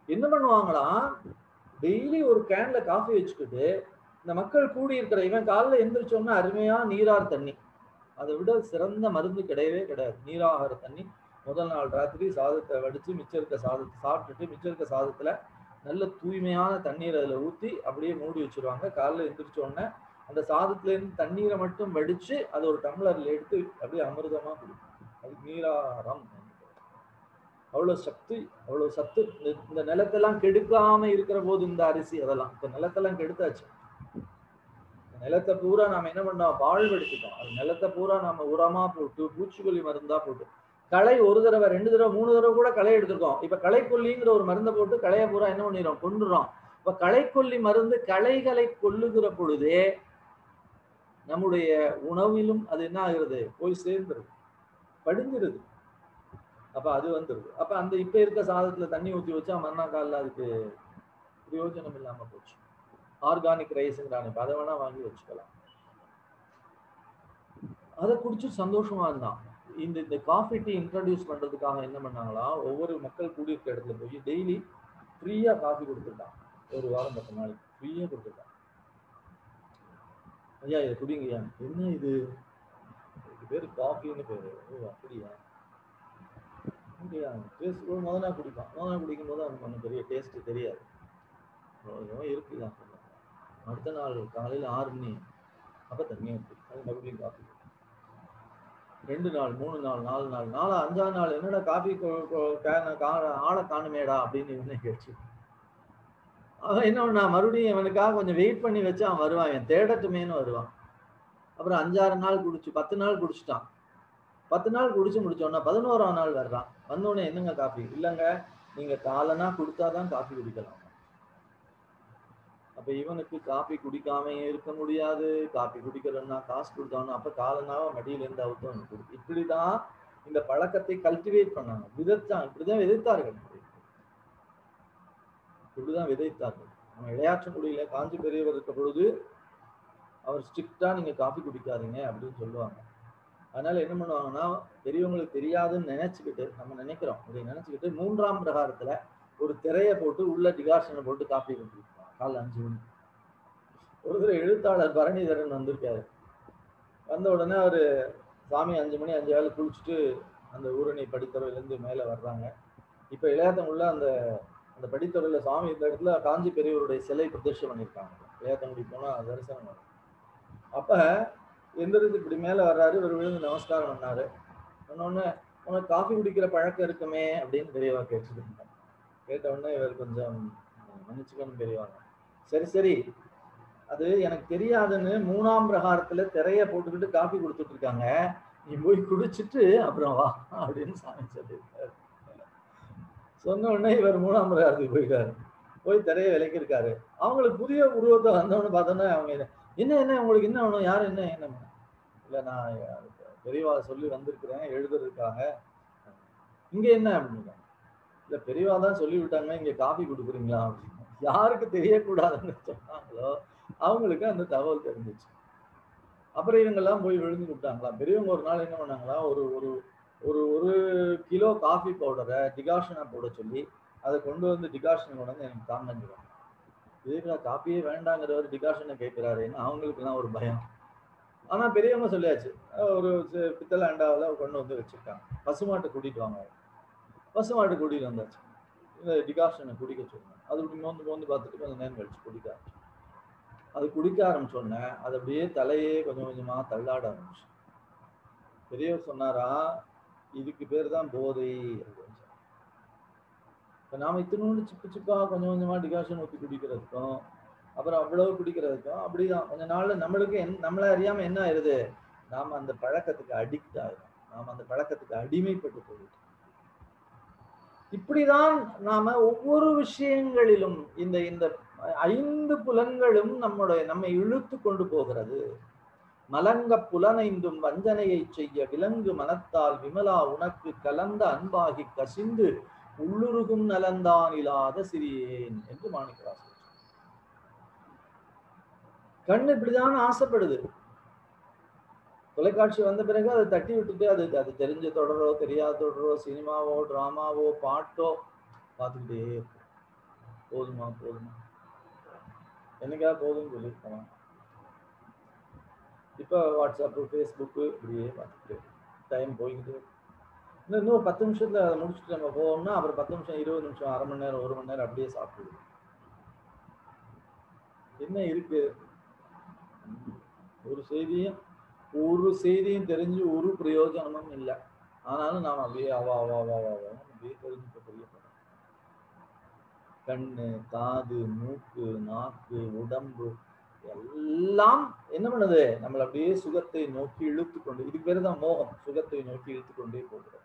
என்ன பண்ணுவாங்களாம், டெய்லி ஒரு கேன்ல காஃபி வச்சுக்கிட்டு இந்த மக்கள் கூடி இருக்கிற இவன் காலைல எந்திரிச்சோன்னா அருமையா நீரார் தண்ணி, அதை விட சிறந்த மருந்து கிடையவே கிடையாது. நீராகார தண்ணி முதல் நாள் ராத்திரி சாதத்தை வடிச்சு மிச்சம் இருக்க சாதத்தை சாப்பிட்டுட்டு மிச்சம் இருக்க சாதத்துல நல்ல தூய்மையான தண்ணீர் அதில் ஊற்றி அப்படியே மூடி வச்சிருவாங்க. காலைல எந்திரிச்ச உடனே அந்த சாதத்துலேருந்து தண்ணீரை மட்டும் வடிச்சு அதை ஒரு டம்ளர்ல எடுத்து அப்படியே அமிர்தமா குடிக்கும். அது நீராகாரம். அவ்வளவு சக்தி, அவ்வளவு சத்து. இந்த நிலத்தெல்லாம் கெடுக்காம இருக்கிற போது இந்த அரிசி அதெல்லாம் இப்ப நிலத்தெல்லாம் கெடுத்தாச்சு. நிலத்தை பூரா நாம என்ன பண்ணோம், பாழ்படுத்திட்டோம். அது நிலத்தை பூரா நாம உரமா போட்டு பூச்சிக்கொல்லி மருந்தா போட்டு களை ஒரு தடவை ரெண்டு தடவை மூணு தடவை கூட களை எடுத்திருக்கோம். இப்ப களைக்கொல்லிங்கிற ஒரு மருந்தை போட்டு களையை பூரா என்ன பண்ணிடுறோம், கொண்டுறோம். இப்ப களைக்கொல்லி மருந்து களைகளை கொல்லுகிற பொழுதே நம்முடைய உணவிலும் அது என்ன ஆகுறது, போய் சேர்ந்துருது, படிஞ்சிருது. அப்ப அது வந்துருது. அப்ப அந்த இப்ப இருக்க சாதத்துல தண்ணி ஊற்றி வச்சா மறுநாள் காலில் அதுக்கு பிரயோஜனம் இல்லாம போச்சு. ஆர்கானிக் ரைஸ்ங்கிறாங்க, இப்ப அதை வேணா வாங்கி வச்சுக்கலாம். அதை குடிச்சு சந்தோஷமா இருந்தான். இந்த இந்த காஃபி டீ இன்ட்ரடியூஸ் பண்றதுக்காக என்ன பண்ணாங்களா, ஒவ்வொரு மக்கள் கூடியிருக்க இடத்துல போய் டெய்லி ஃப்ரீயா காஃபி கொடுத்துட்டான். ஒரு வாரம் பத்து நாளைக்கு ஃப்ரீயா கொடுத்துட்டான். ஐயா இதை குடிங்கய்யா. என்ன இது, இதுக்கு பேரு காஃபின்னு பேரு. ஓ அப்படியா, அப்படியா. டேஸ்ட் முதல் நாள் குடிப்பான். முதல் நாள் குடிக்கும் போது அவனுக்கு ஒன்றும் பெரிய டேஸ்ட் தெரியாது, இருக்குதான். அடுத்த நாள் காலையில் ஆறு மணி அப்ப தண்ணியா இருக்கு, அது மறுபடியும் காஃபி. ரெண்டு நாள் மூணு நாள் நாலு நாள் நாலு அஞ்சாறு நாள் என்னடா காஃபி ஆளை காணுமேடா அப்படின்னு இவனே கேட்டு அவன் என்ன பண்ணா, மறுபடியும் இவனுக்காக கொஞ்சம் வெயிட் பண்ணி வச்சு அவன் வருவான், என் தேடட்டுமேன்னு வருவான். அப்புறம் அஞ்சாறு நாள் குடிச்சு பத்து நாள் குடிச்சிட்டான். பத்து நாள் குடிச்சு முடிச்சோன்னா பதினோராம் நாள் வர்றான். வந்தோடனே என்னங்க காஃபி இல்லைங்க, நீங்க காலனா கொடுத்தாதான் காஃபி குடிக்கலாம். அப்ப இவனுக்கு காப்பி குடிக்காம இருக்க முடியாது, காப்பி குடிக்கிறோம்னா காசு கொடுத்தோம்னா அப்ப காலனாவ மடியில இருந்து அவுத்தோம். இப்படிதான் இந்த பழக்கத்தை கல்டிவேட் பண்ணாங்க, விதைத்தான். இப்படிதான் விதைத்தார்கள், இப்படிதான் விதைத்தார்கள். நம்ம இளையாற்றங்குடியில காஞ்சி பெரியவர் இருக்க பொழுது அவர் ஸ்ட்ரிக்டா நீங்க காஃபி குடிக்காதீங்க அப்படின்னு சொல்லுவாங்க. அதனால என்ன பண்ணுவாங்கன்னா, பெரியவங்களுக்கு தெரியாதுன்னு நினைச்சுக்கிட்டு, நம்ம நினைக்கிறோம் அப்படி நினைச்சுக்கிட்டு மூன்றாம் பிரகாரத்துல ஒரு திரையை போட்டு உள்ள டிகாஷனை போட்டு காஃபி குடிப்பாங்க காலை அஞ்சு மணி. ஒரு தடவை எழுத்தாளர் பரணிதரன் வந்திருக்காரு. வந்த உடனே அவரு சாமி அஞ்சு மணி அஞ்சு வேலை குளிச்சுட்டு அந்த ஊரணி படித்துறையிலேருந்து மேலே வர்றாங்க. இப்போ இளையாத்தங்குடியில் அந்த அந்த படித்துறையில் சாமி இந்த இடத்துல காஞ்சி பெரியவருடைய சிலை பிரதிஷ்டை பண்ணியிருக்காங்க. இளையாத்தங்குடி போனால் தரிசனம் வரும். அப்போ எந்திரிச்சு இப்படி மேலே வர்றாரு, இவர் விழுந்து நமஸ்காரம் பண்ணாரு. சொன்னோடனே உனக்கு காஃபி குடிக்கிற பழக்கம் இருக்குமே அப்படின்னு பெரியவா கேட்டுட்டு இருந்தாங்க. கேட்ட உடனே இவர் கொஞ்சம் மன்னிச்சுக்கணும் பெரியவாங்க, சரி சரி அது எனக்கு தெரியாதுன்னு மூணாம் பிரகாரத்துல திரைய போட்டுக்கிட்டு காஃபி கொடுத்துட்டு இருக்காங்க, நீ போய் குடிச்சிட்டு அப்புறம் வா அப்படின்னு சாமி சொல்லியிருக்காரு. சொன்ன உடனே இவர் மூணாம் பிரகாரத்துக்கு போயிட்டாரு. போய் திரைய விலைக்கிருக்காரு. அவங்களுக்கு புதிய உருவத்தை வந்தவொன்னு பார்த்தோன்னா அவங்க என்ன என்ன உங்களுக்கு என்ன வேணும், யாரும் என்ன என்ன இல்லை நான் பெரியவா சொல்லி வந்திருக்கிறேன் எழுதுறதுக்காக. இங்க என்ன அப்படின்னு இல்லை பெரியவா தான் சொல்லி விட்டாங்க இங்க காஃபி கொடுக்குறீங்களா அப்படின்னு. யாருக்கு தெரியக்கூடாதுன்னு சொன்னாங்களோ அவங்களுக்கு அந்த தகவல் தெரிஞ்சிச்சு. அப்புறம் இவங்கெல்லாம் போய் விழுந்து விட்டாங்களாம். பெரியவங்க ஒரு நாள் என்ன பண்ணாங்களா, ஒரு ஒரு ஒரு ஒரு கிலோ காஃபி பவுடரை டிகாஷனா போட சொல்லி அதை கொண்டு வந்து டிகாஷன் கொண்டு வந்து எனக்கு தாங்கிடுவாங்க. இதுக்கு காஃபியே வேண்டாங்கிறவர் டிகாஷனை கேட்கிறாருன்னு அவங்களுக்குலாம் ஒரு பயம். ஆனா பெரியவங்க சொல்லியாச்சு. ஒரு பித்தளை அண்டாவில் கொண்டு வந்து வச்சிருக்காங்க. பசுமாட்டை கூட்டிட்டு வாங்க. பசுமாட்டை கூட்டிட்டு வந்தாச்சு. இந்த டிகாஷனை குடிக்க சொன்னாங்க. அது இப்படி மோந்து மோந்து பார்த்துட்டு கொஞ்சம் நேரம் கழிச்சு குடிக்க ஆரம்பிச்சு. அது குடிக்க ஆரம்பிச்சோடனே அது அப்படியே தலையே கொஞ்சம் கொஞ்சமா தள்ளாட ஆரம்பிச்சு. பெரியவர் சொன்னாரா, இதுக்கு பேர் தான் போதை அப்படின்னு. இப்போ நாம இத்தினோண்டு சிப்பு சிப்பா கொஞ்சம் கொஞ்சமா டிகாஷன் ஊற்றி குடிக்கிறதுக்கும் அப்புறம் அவ்வளவு குடிக்கிறதுக்கும் அப்படிதான் கொஞ்ச நாள்ல நம்மளுக்கு என் நம்மளை அறியாம என்ன ஆயிடுது, நாம அந்த பழக்கத்துக்கு அடிக்ட் ஆயிடும், நாம அந்த பழக்கத்துக்கு அடிமைப்பட்டு போயிட்டோம். இப்படிதான் நாம ஒவ்வொரு விஷயங்களிலும் இந்த இந்த ஐந்து புலன்களும் நம்முடைய நம்மை இழுத்து கொண்டு போகிறது. மலங்க புலனைந்தும் வஞ்சனையை செய்ய விலங்கு மனத்தால் விமலா உனக்கு கலந்த அன்பாகி கசிந்து உள்ளுருகும் நலந்தான் இல்லாத சிறியேன் என்று மாணிக்கவாசகர். கண்ணு இப்படிதான் ஆசைப்படுது. தொலைக்காட்சி வந்த பிறகு அதை தட்டி விட்டுட்டு அது அது தெரிஞ்ச தொடரோ தெரியாத தொடரோ சினிமாவோ டிராமாவோ பாட்டோ பார்த்துக்கிட்டே இருக்கு. போதுமா போதுமா என்னைக்காவது போதும்னு சொல்லியிருக்கலாம். இப்போ வாட்ஸ்அப்பு ஃபேஸ்புக்கு இப்படியே பார்த்துட்டு டைம் போய்கிட்டு இன்னும் இன்னும் பத்து நிமிஷத்துல அதை முடிச்சுட்டு நம்ம போவோம்னா அப்புறம் பத்து நிமிஷம் இருபது நிமிஷம் அரை மணி நேரம் ஒரு மணி நேரம் அப்படியே சாப்பிடுது. என்ன இருக்கு? ஒரு செய்தியும் ஒரு செய்தியும் தெரிஞ்சு ஒரு பிரயோஜனமும் இல்லை. ஆனாலும் நாம் அப்படியே அவா அவா அவா அவா அப்படியே தெரிஞ்சுக்க தெரியப்படும். கண்ணு, காது, மூக்கு, நாக்கு, உடம்பு எல்லாம் என்ன பண்ணுது? நம்மளை அப்படியே சுகத்தை நோக்கி இழுத்து கொண்டு, இதுக்கு பேரு தான் மோகம், சுகத்தை நோக்கி இழுத்து கொண்டே போகிறது.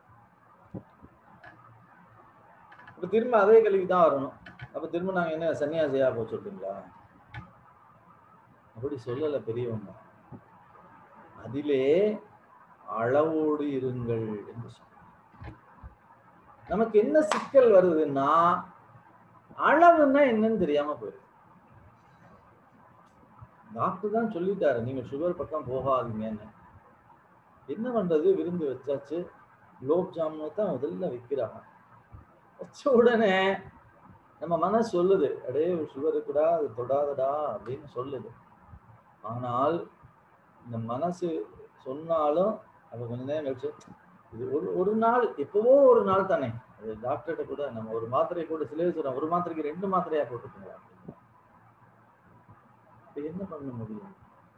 இப்ப திரும்ப அதே கேள்விதான் வரணும். அப்ப திரும்ப நாங்க என்ன சன்னியாசியா போக சொல்றீங்களா? அப்படி சொல்லல பெரியவங்க. அதிலே அளவோடு இருங்கள் என்று சொல்ல. நமக்கு என்ன சிக்கல் வருதுன்னா அளவுன்னா என்னன்னு தெரியாம போயிருக்கு. டாக்டர் தான் சொல்லிட்டாரு நீங்க சுகர் பக்கம் போகாதீங்கன்னு. என்ன பண்றது? விருந்து வச்சாச்சு, குலோப் ஜாமுன் தான் முதல்ல வைக்கிறாங்க. வச்ச உடனே நம்ம மனசு சொல்லுது, அடே சுகர் இருக்குடா, அது தொடாதடா அப்படின்னு சொல்லுது. ஆனால் இந்த மனசு சொன்னாலும் அது கொஞ்ச நேரம் கழிச்சு இது ஒரு ஒரு நாள் எப்பவோ ஒரு நாள் தானே. அது டாக்டர்கிட்ட கூட நம்ம ஒரு மாத்திரை கூட சில சொல்றோம், ஒரு மாத்திரைக்கு ரெண்டு மாத்திரையா போட்டுக்கோங்க. என்ன பண்ண முடியும்?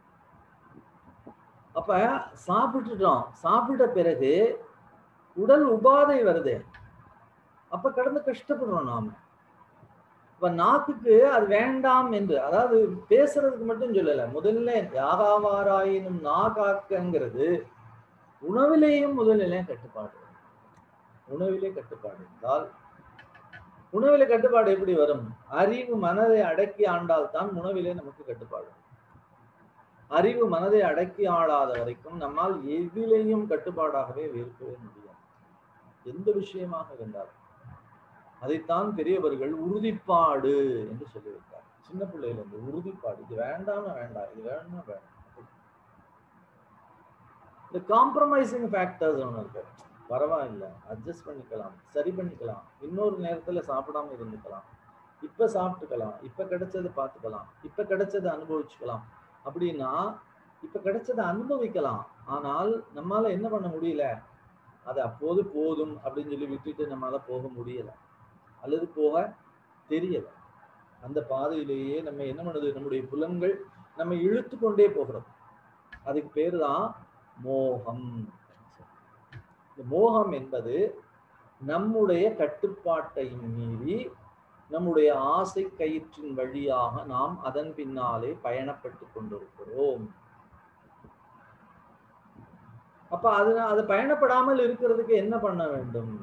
அப்ப சாப்பிட்டுட்டோம், சாப்பிட்ட பிறகு உடல் உபாதை வருது, அப்ப கடந்து கஷ்டப்படுறோம் நாம. இப்ப நாக்குக்கு அது வேண்டாம் என்று, அதாவது பேசுறதுக்கு மட்டும் சொல்லல, முதல்ல யாகாவாராயினும் நாகாக்கங்கிறது உணவிலேயும் முதலிலே கட்டுப்பாடு. உணவிலே கட்டுப்பாடு இருந்தால் உணவிலே கட்டுப்பாடு எப்படி வரும்? அறிவு மனதை அடக்கி ஆண்டால் தான் உணவிலே நமக்கு கட்டுப்பாடு. அறிவு மனதை அடக்கி ஆளாத வரைக்கும் நம்மால் எதிலையும் கட்டுப்பாடாகவே இருக்கவே முடியாது, எந்த விஷயமாக இருந்தாலும். அதைத்தான் பெரியவர்கள் உறுதிப்பாடு என்று சொல்லியிருக்கார். சின்ன பிள்ளையில இருந்து உறுதிப்பாடு, இது வேண்டாம் வேண்டாம், இது வேணும்னா வேண்டாம். இந்த காம்ப்ரமைசிங் ஃபேக்டர்ஸ் ஒன்று இருக்கு. பரவாயில்லை, அட்ஜஸ்ட் பண்ணிக்கலாம், சரி பண்ணிக்கலாம், இன்னொரு நேரத்துல சாப்பிடாம இருந்துக்கலாம், இப்ப சாப்பிட்டுக்கலாம், இப்ப கிடைச்சதை பார்த்துக்கலாம், இப்ப கிடைச்சதை அனுபவிச்சுக்கலாம். அப்படின்னா இப்ப கிடைச்சதை அனுபவிக்கலாம், ஆனால் நம்மால என்ன பண்ண முடியல? அது அப்போது போதும் அப்படின்னு சொல்லி விட்டுட்டு நம்மளால போக முடியல, அல்லது போக தெரியல. அந்த பாதையிலேயே நம்ம என்ன பண்ணுது? நம்முடைய புலன்கள் நம்ம இழுத்து கொண்டே போகிறது. அதுக்கு பேரு தான் மோகம். இந்த மோகம் என்பது நம்முடைய கட்டுப்பாட்டை மீறி நம்முடைய ஆசை கயிற்றின் வழியாக நாம் அதன் பின்னாலே பயணப்பட்டு கொண்டிருக்கிறோம். அப்ப அது அது பயணப்படாமல் இருக்கிறதுக்கு என்ன பண்ண வேண்டும்?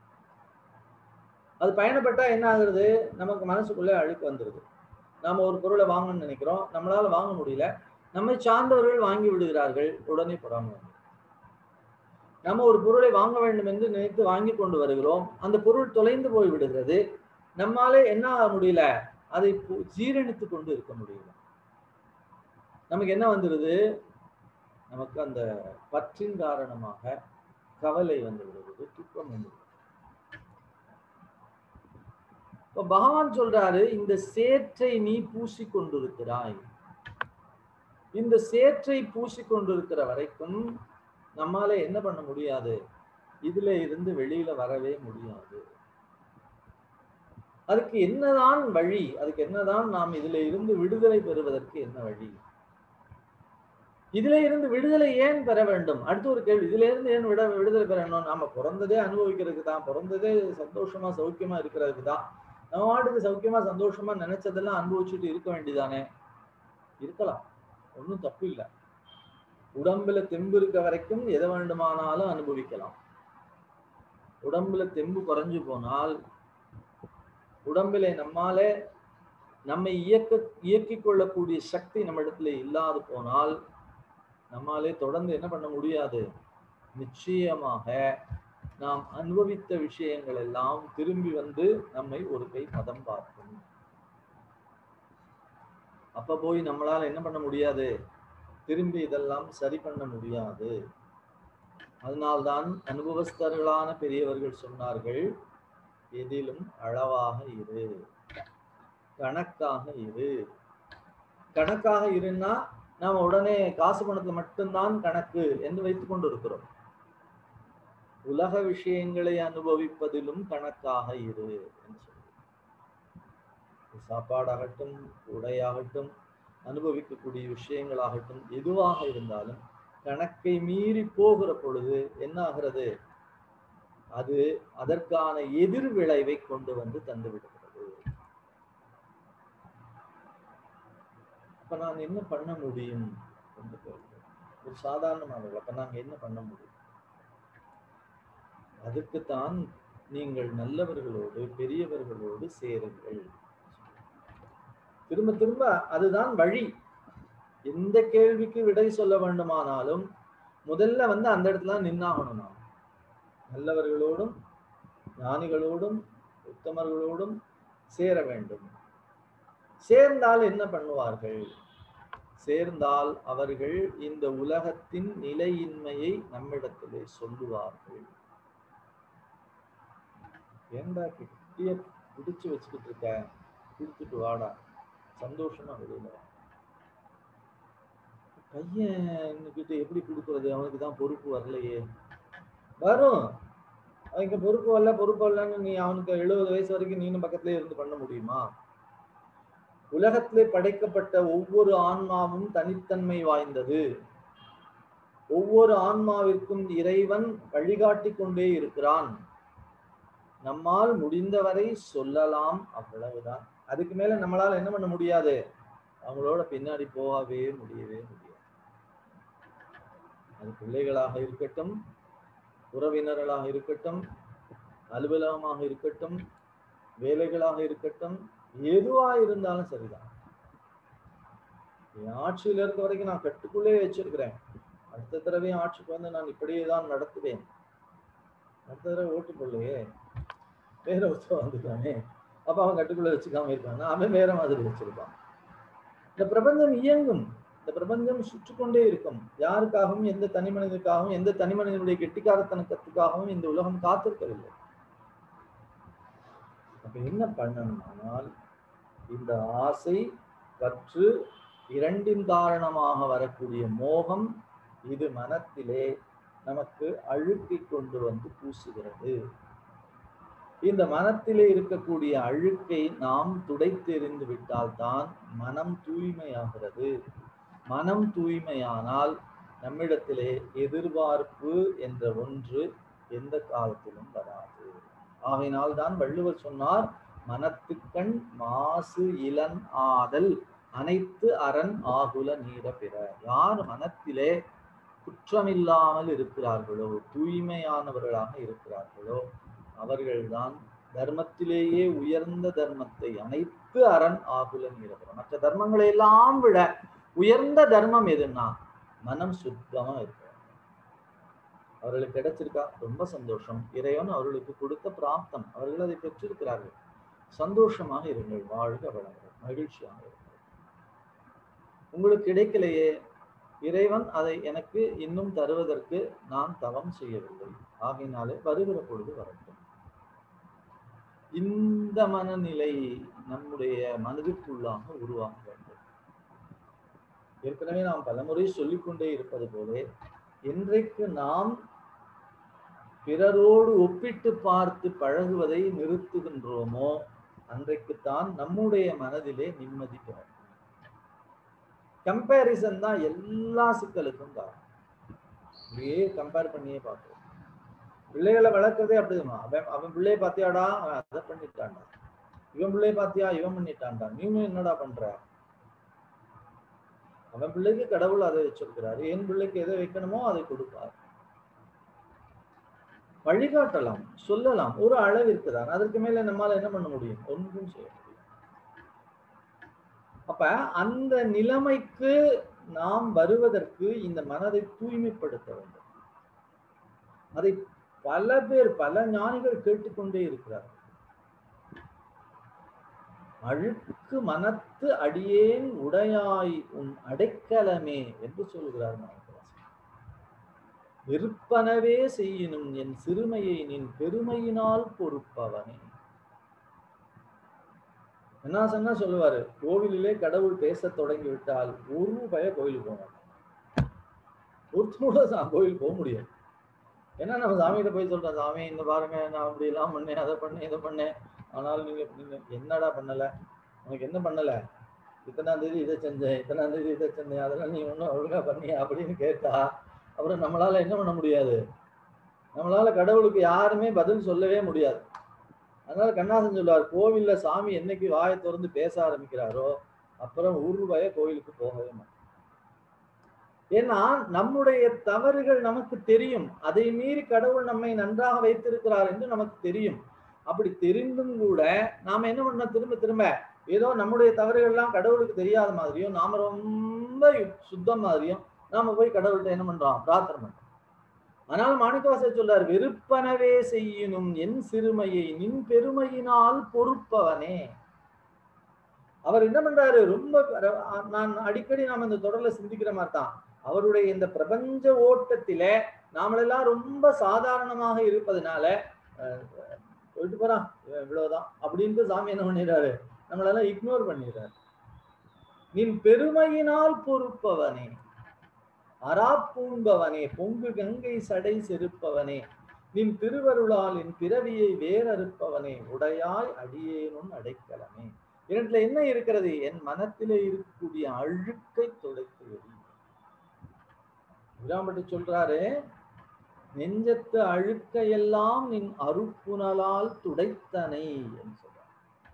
அது பயணப்பட்டா என்ன ஆகுறது? நமக்கு மனசுக்குள்ள அழுக்கு வந்துருது. நாம ஒரு பொருளை வாங்கணும்னு நினைக்கிறோம், நம்மளால வாங்க முடியல, நம்மை சார்ந்தவர்கள் வாங்கி விடுகிறார்கள், உடனே பொறாமை. நம்ம ஒரு பொருளை வாங்க வேண்டும் என்று நினைத்து வாங்கி கொண்டு வருகிறோம், அந்த பொருள் தொலைந்து போய் விடுகிறது, நம்மாலே என்ன ஆக முடியல? அதை ஜீரணித்து கொண்டு இருக்க முடியல. நமக்கு என்ன வந்துடுது? நமக்கு அந்த பற்றின் காரணமாக கவலை வந்து விடுகிறது, துக்கம் வந்து. இப்ப பகவான் சொல்றாரு, இந்த சேற்றை நீ பூசி கொண்டிருக்கிறாய், இந்த சேற்றை பூசி கொண்டிருக்கிற வரைக்கும் நம்மால என்ன பண்ண முடியாது? இதுல இருந்து வெளியில வரவே முடியாது. அதுக்கு என்னதான் வழி? அதுக்கு என்னதான் நாம் இதுல இருந்து விடுதலை பெறுவதற்கு என்ன வழி? இதுல இருந்து விடுதலை ஏன் பெற வேண்டும்? அடுத்த ஒரு கேள்வி, இதுல இருந்து ஏன் விட விடுதலை பெறணும்? நாம பிறந்ததே அனுபவிக்கிறதுக்கு தான், பிறந்ததே சந்தோஷமா சௌக்கியமா இருக்கிறதுக்கு தான். நம்ம வாட்டுக்கு சௌக்கியமா சந்தோஷமா நினைச்சதெல்லாம் அனுபவிச்சுட்டு இருக்க வேண்டியதானே? இருக்கலாம், ஒன்றும் தப்பு இல்லை. உடம்புல தெம்பு இருக்க வரைக்கும் எதை வேண்டுமானாலும் அனுபவிக்கலாம். உடம்புல தெம்பு குறைஞ்சு போனால், உடம்பிலே நம்மாலே நம்மை இயக்க இயக்கிக் கொள்ளக்கூடிய சக்தி நம்ம இடத்துல இல்லாது போனால் நம்மாலே தொடர்ந்து என்ன பண்ண முடியாது? நிச்சயமாக நாம் அனுபவித்த விஷயங்கள் எல்லாம் திரும்பி வந்து நம்மை ஒரு கை பதம் பார்க்கும். அப்ப போய் நம்மளால என்ன பண்ண முடியாது? திரும்பி இதெல்லாம் சரி பண்ண முடியாது. அதனால்தான் அனுபவஸ்தர்களான பெரியவர்கள் சொன்னார்கள், எதிலும் அளவாக இரு. கணக்காக இரு. கணக்காக இருந்தா நாம உடனே காசு பணத்துல மட்டும்தான் கணக்கு என்று வைத்துக் கொண்டு இருக்கிறோம். உலக விஷயங்களை அனுபவிப்பதிலும் கணக்காக இரு என்று சொல்லுது. சாப்பாடாகட்டும், உடையாகட்டும், அனுபவிக்கக்கூடிய விஷயங்களாகட்டும், எதுவாக இருந்தாலும் கணக்கை மீறி போகிற பொழுது என்ன ஆகிறது? அது அதற்கான எதிர் விளைவை கொண்டு வந்து தந்து விடுகிறது. அப்ப நான் என்ன பண்ண முடியும் என்று கேட்கிறேன். ஒரு சாதாரணமாக அப்ப நாங்க என்ன பண்ண முடியும்? அதுக்குத்தான் நீங்கள் நல்லவர்களோடு பெரியவர்களோடு சேருங்கள். திரும்ப திரும்ப அதுதான் வழி. எந்த கேள்விக்கு விடை சொல்ல வேண்டுமானாலும் முதல்ல வந்து அந்த இடத்துல நின்னாகணும். நாம் நல்லவர்களோடும் ஞானிகளோடும் உத்தமர்களோடும் சேர வேண்டும். சேர்ந்தால் என்ன பண்ணுவார்கள்? சேர்ந்தால் அவர்கள் இந்த உலகத்தின் நிலையின்மையை நம்மிடத்திலே சொல்லுவார்கள். ஏண்டா கிட்டிய பிடிச்சு வச்சுக்கிட்டு இருக்க, கொடுத்துட்டு வாடா, சந்தோஷமா வெளியில. பையன்கிட்ட எப்படி கொடுக்கறது? அவனுக்கு தான் பொறுப்பு வரலையே. வரும், அவனுக்கு பொறுப்பு வரல பொறுப்பு வரலன்னு நீ அவனுக்கு எழுபது வயசு வரைக்கும் நீனும் பக்கத்திலே இருந்து பண்ண முடியுமா? உலகத்திலே படைக்கப்பட்ட ஒவ்வொரு ஆன்மாவும் தனித்தன்மை வாய்ந்தது. ஒவ்வொரு ஆன்மாவிற்கும் இறைவன் வழிகாட்டி கொண்டே இருக்கிறான். நம்மால் முடிந்தவரை சொல்லலாம், அவ்வளவுதான். அதுக்கு மேல நம்மளால என்ன பண்ண முடியாது? அவங்களோட பின்னாடி போகவே முடியவே முடியாது. அது பிள்ளைகளாக இருக்கட்டும், உறவினர்களாக இருக்கட்டும், அலுவலகமாக இருக்கட்டும், வேலைகளாக இருக்கட்டும், எதுவா இருந்தாலும் சரிதான். என் ஆட்சியில் இருக்க வரைக்கும் நான் கட்டுக்குள்ளே வச்சிருக்கிறேன். அடுத்த தடவையும் ஆட்சிக்கு வந்து நான் இப்படியே தான் நடத்துவேன். அடுத்த தடவை ஓட்டு போடலையே, வேற ஒருத்தர் வந்துட்டானே, அப்ப அவன் கட்டுக்குள்ள வச்சுக்காம இருக்கான், அவன் வேற மாதிரி வச்சிருப்பான். இந்த பிரபஞ்சம் இயங்கும், இந்த பிரபஞ்சம் சுற்றி கொண்டே இருக்கும். யாருக்காகவும், எந்த தனி மனிதனுக்காகவும், எந்த தனி மனிதனுடைய கெட்டிக்காரத்தனத்துக்காகவும் இந்த உலகம் காத்திருக்கவில்லை. அப்ப என்ன பண்ணணுமானால், இந்த ஆசை பற்று இரண்டின் காரணமாக வரக்கூடிய மோகம், இது மனத்திலே நமக்கு அழுக்கை கொண்டு வந்து பூசுகிறது. இந்த மனத்திலே இருக்கக்கூடிய அழுக்கை நாம் துடைத்தெறிந்து விட்டால்தான் மனம் தூய்மையாகிறது. மனம் தூய்மையானால் நம்மிடத்திலே எதிர்பார்ப்பு என்ற ஒன்று எந்த காலத்திலும் வராது. ஆகையினால் தான் வள்ளுவர் சொன்னார், மனத்துக்கண் மாசு இளன் ஆதல் அனைத்து அரண் ஆகுல நீர பிற. யார் மனத்திலே குற்றமில்லாமல் இருக்கிறார்களோ, தூய்மையானவர்களாக இருக்கிறார்களோ, அவர்கள்தான் தர்மத்திலேயே உயர்ந்த தர்மத்தை அனைத்து அரண் ஆகுல நீர பிற. மற்ற தர்மங்களை எல்லாம் விட உயர்ந்த தர்மம் எதுன்னா மனம் சுத்தமா இருக்கு. அவர்களுக்கு கிடைச்சிருக்கா, ரொம்ப சந்தோஷம். இறைவன் அவர்களுக்கு கொடுத்த பிராப்தம், அவர்கள் அதை பெற்றிருக்கிறார்கள். சந்தோஷமாக இருங்கள், வாழ்க வளங்கள், மகிழ்ச்சியாக இருங்கள். உங்களுக்கு கிடைக்கலையே, இறைவன் அதை எனக்கு இன்னும் தருவதற்கு நான் தவம் செய்யவில்லை, ஆகையினாலே வருகிற பொழுது வரட்டும். இந்த மனநிலை நம்முடைய மனதிற்குள்ளாக உருவாக வேண்டும். ஏற்கனவே நாம் பலமுறை சொல்லிக்கொண்டே இருப்பது போல, இன்றைக்கு நாம் பிறரோடு ஒப்பிட்டு பார்த்து பழகுவதை நிறுத்துகின்றோமோ, அன்றைக்குத்தான் நம்முடைய மனதிலே நிம்மதி பெறும். கம்பேரிசன் தான் எல்லா சிக்கலுக்கும் காரணம். அப்படியே கம்பேர் பண்ணியே பார்க்கிறோம். பிள்ளைகளை வளர்க்கறதே அப்படிதான். அவன் அவன் பிள்ளைய பாத்தியாடா, அவன் அதை பண்ணிட்டான்டா, இவன் பிள்ளைய பாத்தியா, இவன் பண்ணிட்டான்டா, நீனும் என்னடா பண்ற? அவன் பிள்ளைக்கு கடவுள் அதை வச்சிருக்கிறாரு, என் பிள்ளைக்கு எதை வைக்கணுமோ அதை கொடுப்பார். வழிகாட்டலாம், சொல்லலாம், ஒரு அளவிற்கு தான். அதற்கு மேல நம்மால என்ன பண்ண முடியும்? ஒன்றும் செய்ய முடியும். அப்ப அந்த நிலைமைக்கு நாம் வருவதற்கு இந்த மனதை தூய்மைப்படுத்த வேண்டும். அதை பல பேர், பல ஞானிகள் கேட்டுக்கொண்டே இருக்கிறார்கள். அழுக்கு மனத்து அடியேன் உடையாய் உன் அடைக்கலமே என்று சொல்கிறார் மாணிக்கவாசகர். விருப்பனவே செய்யினும் என் சிறுமையை நின் பெருமையினால் பொறுப்பவனே. என்ன சொன்னா சொல்லுவாரு, கோவிலிலே கடவுள் பேச தொடங்கி விட்டால் ஒரு பய கோயிலுக்கு போவாங்க. ஒருத்தனோட கோயில் போக முடியாது. ஏன்னா நம்ம சாமிகிட்ட போய் சொல்றோம், சாமி இந்த பாருங்க நான் அப்படி எல்லாம் பண்ணேன், அதை பண்ணேன், இதை பண்ணேன். ஆனால் நீங்க நீங்க என்னடா பண்ணல? உனக்கு என்ன பண்ணல? இத்தனாம் தேதி இதை செஞ்சேன், இத்தனாம் தேதி இதை செஞ்சேன், அதெல்லாம் நீ ஒன்றும் ஒழுங்கா பண்ணியா அப்படின்னு கேட்டா அப்புறம் நம்மளால என்ன பண்ண முடியாது? நம்மளால கடவுளுக்கு யாருமே பதில் சொல்லவே முடியாது. அதனால கண்ணாசன் சொல்லுவார், கோவில்ல சாமி என்னைக்கு வாயை திறந்து பேச ஆரம்பிக்கிறாரோ அப்புறம் ஒரு ரூபாய கோயிலுக்கு போகவே மாட்டோம். ஏன்னா நம்முடைய தவறுகள் நமக்கு தெரியும். அதை மீறி கடவுள் நம்மை நன்றாக வைத்திருக்கிறார் என்று நமக்கு தெரியும். அப்படி தெரிந்தும் கூட நாம என்ன பண்ண திரும்ப திரும்ப ஏதோ நம்முடைய தவறுகள் எல்லாம் கடவுளுக்கு தெரியாத மாதிரியும் நாம ரொம்ப சுத்தம் மாதிரியும் நாம போய் கடவுள்கிட்ட என்ன பண்றோம்? பிரார்த்தனை பண்றோம். ஆனால் மாணிக்கவாசகர் சொல்றார், வெறுப்பனவே செய்யினும் என் சிறுமையை நின் பெருமையினால் பொறுப்பவனே. அவர் என்ன பண்றாரு? ரொம்ப நான் அடிக்கடி நாம இந்த தொடர்ல சிந்திக்கிற மாதிரி தான். அவருடைய இந்த பிரபஞ்ச ஓட்டத்திலே நாமெல்லாம் ரொம்ப சாதாரணமாக இருப்பதனால போயிட்டு போறான் இவ்வளவுதான் அப்படின்ட்டு சாமி என்ன பண்ணிடுறாரு? நம்மளெல்லாம் இக்னோர் பண்ணிடுறாரு. நின் பெருமையினால் பொறுப்பவனே, அராப்பூம்பவனே, பொங்கு கங்கை சடை செருப்பவனே, நின் திருவருளால் என் பிறவியை வேறறுப்பவனே, உடையாய் அடியேனும் அடைக்கலமே. இரண்டுல என்ன இருக்கிறது? என் மனத்திலே இருக்கக்கூடிய அழுக்கை துடைத்து எறி. விராம்பட்டு சொல்றாரு, நெஞ்சத்து அழுக்கையெல்லாம் நின் அருப்புணலால் துடைத்தனை என்று சொல்றார்.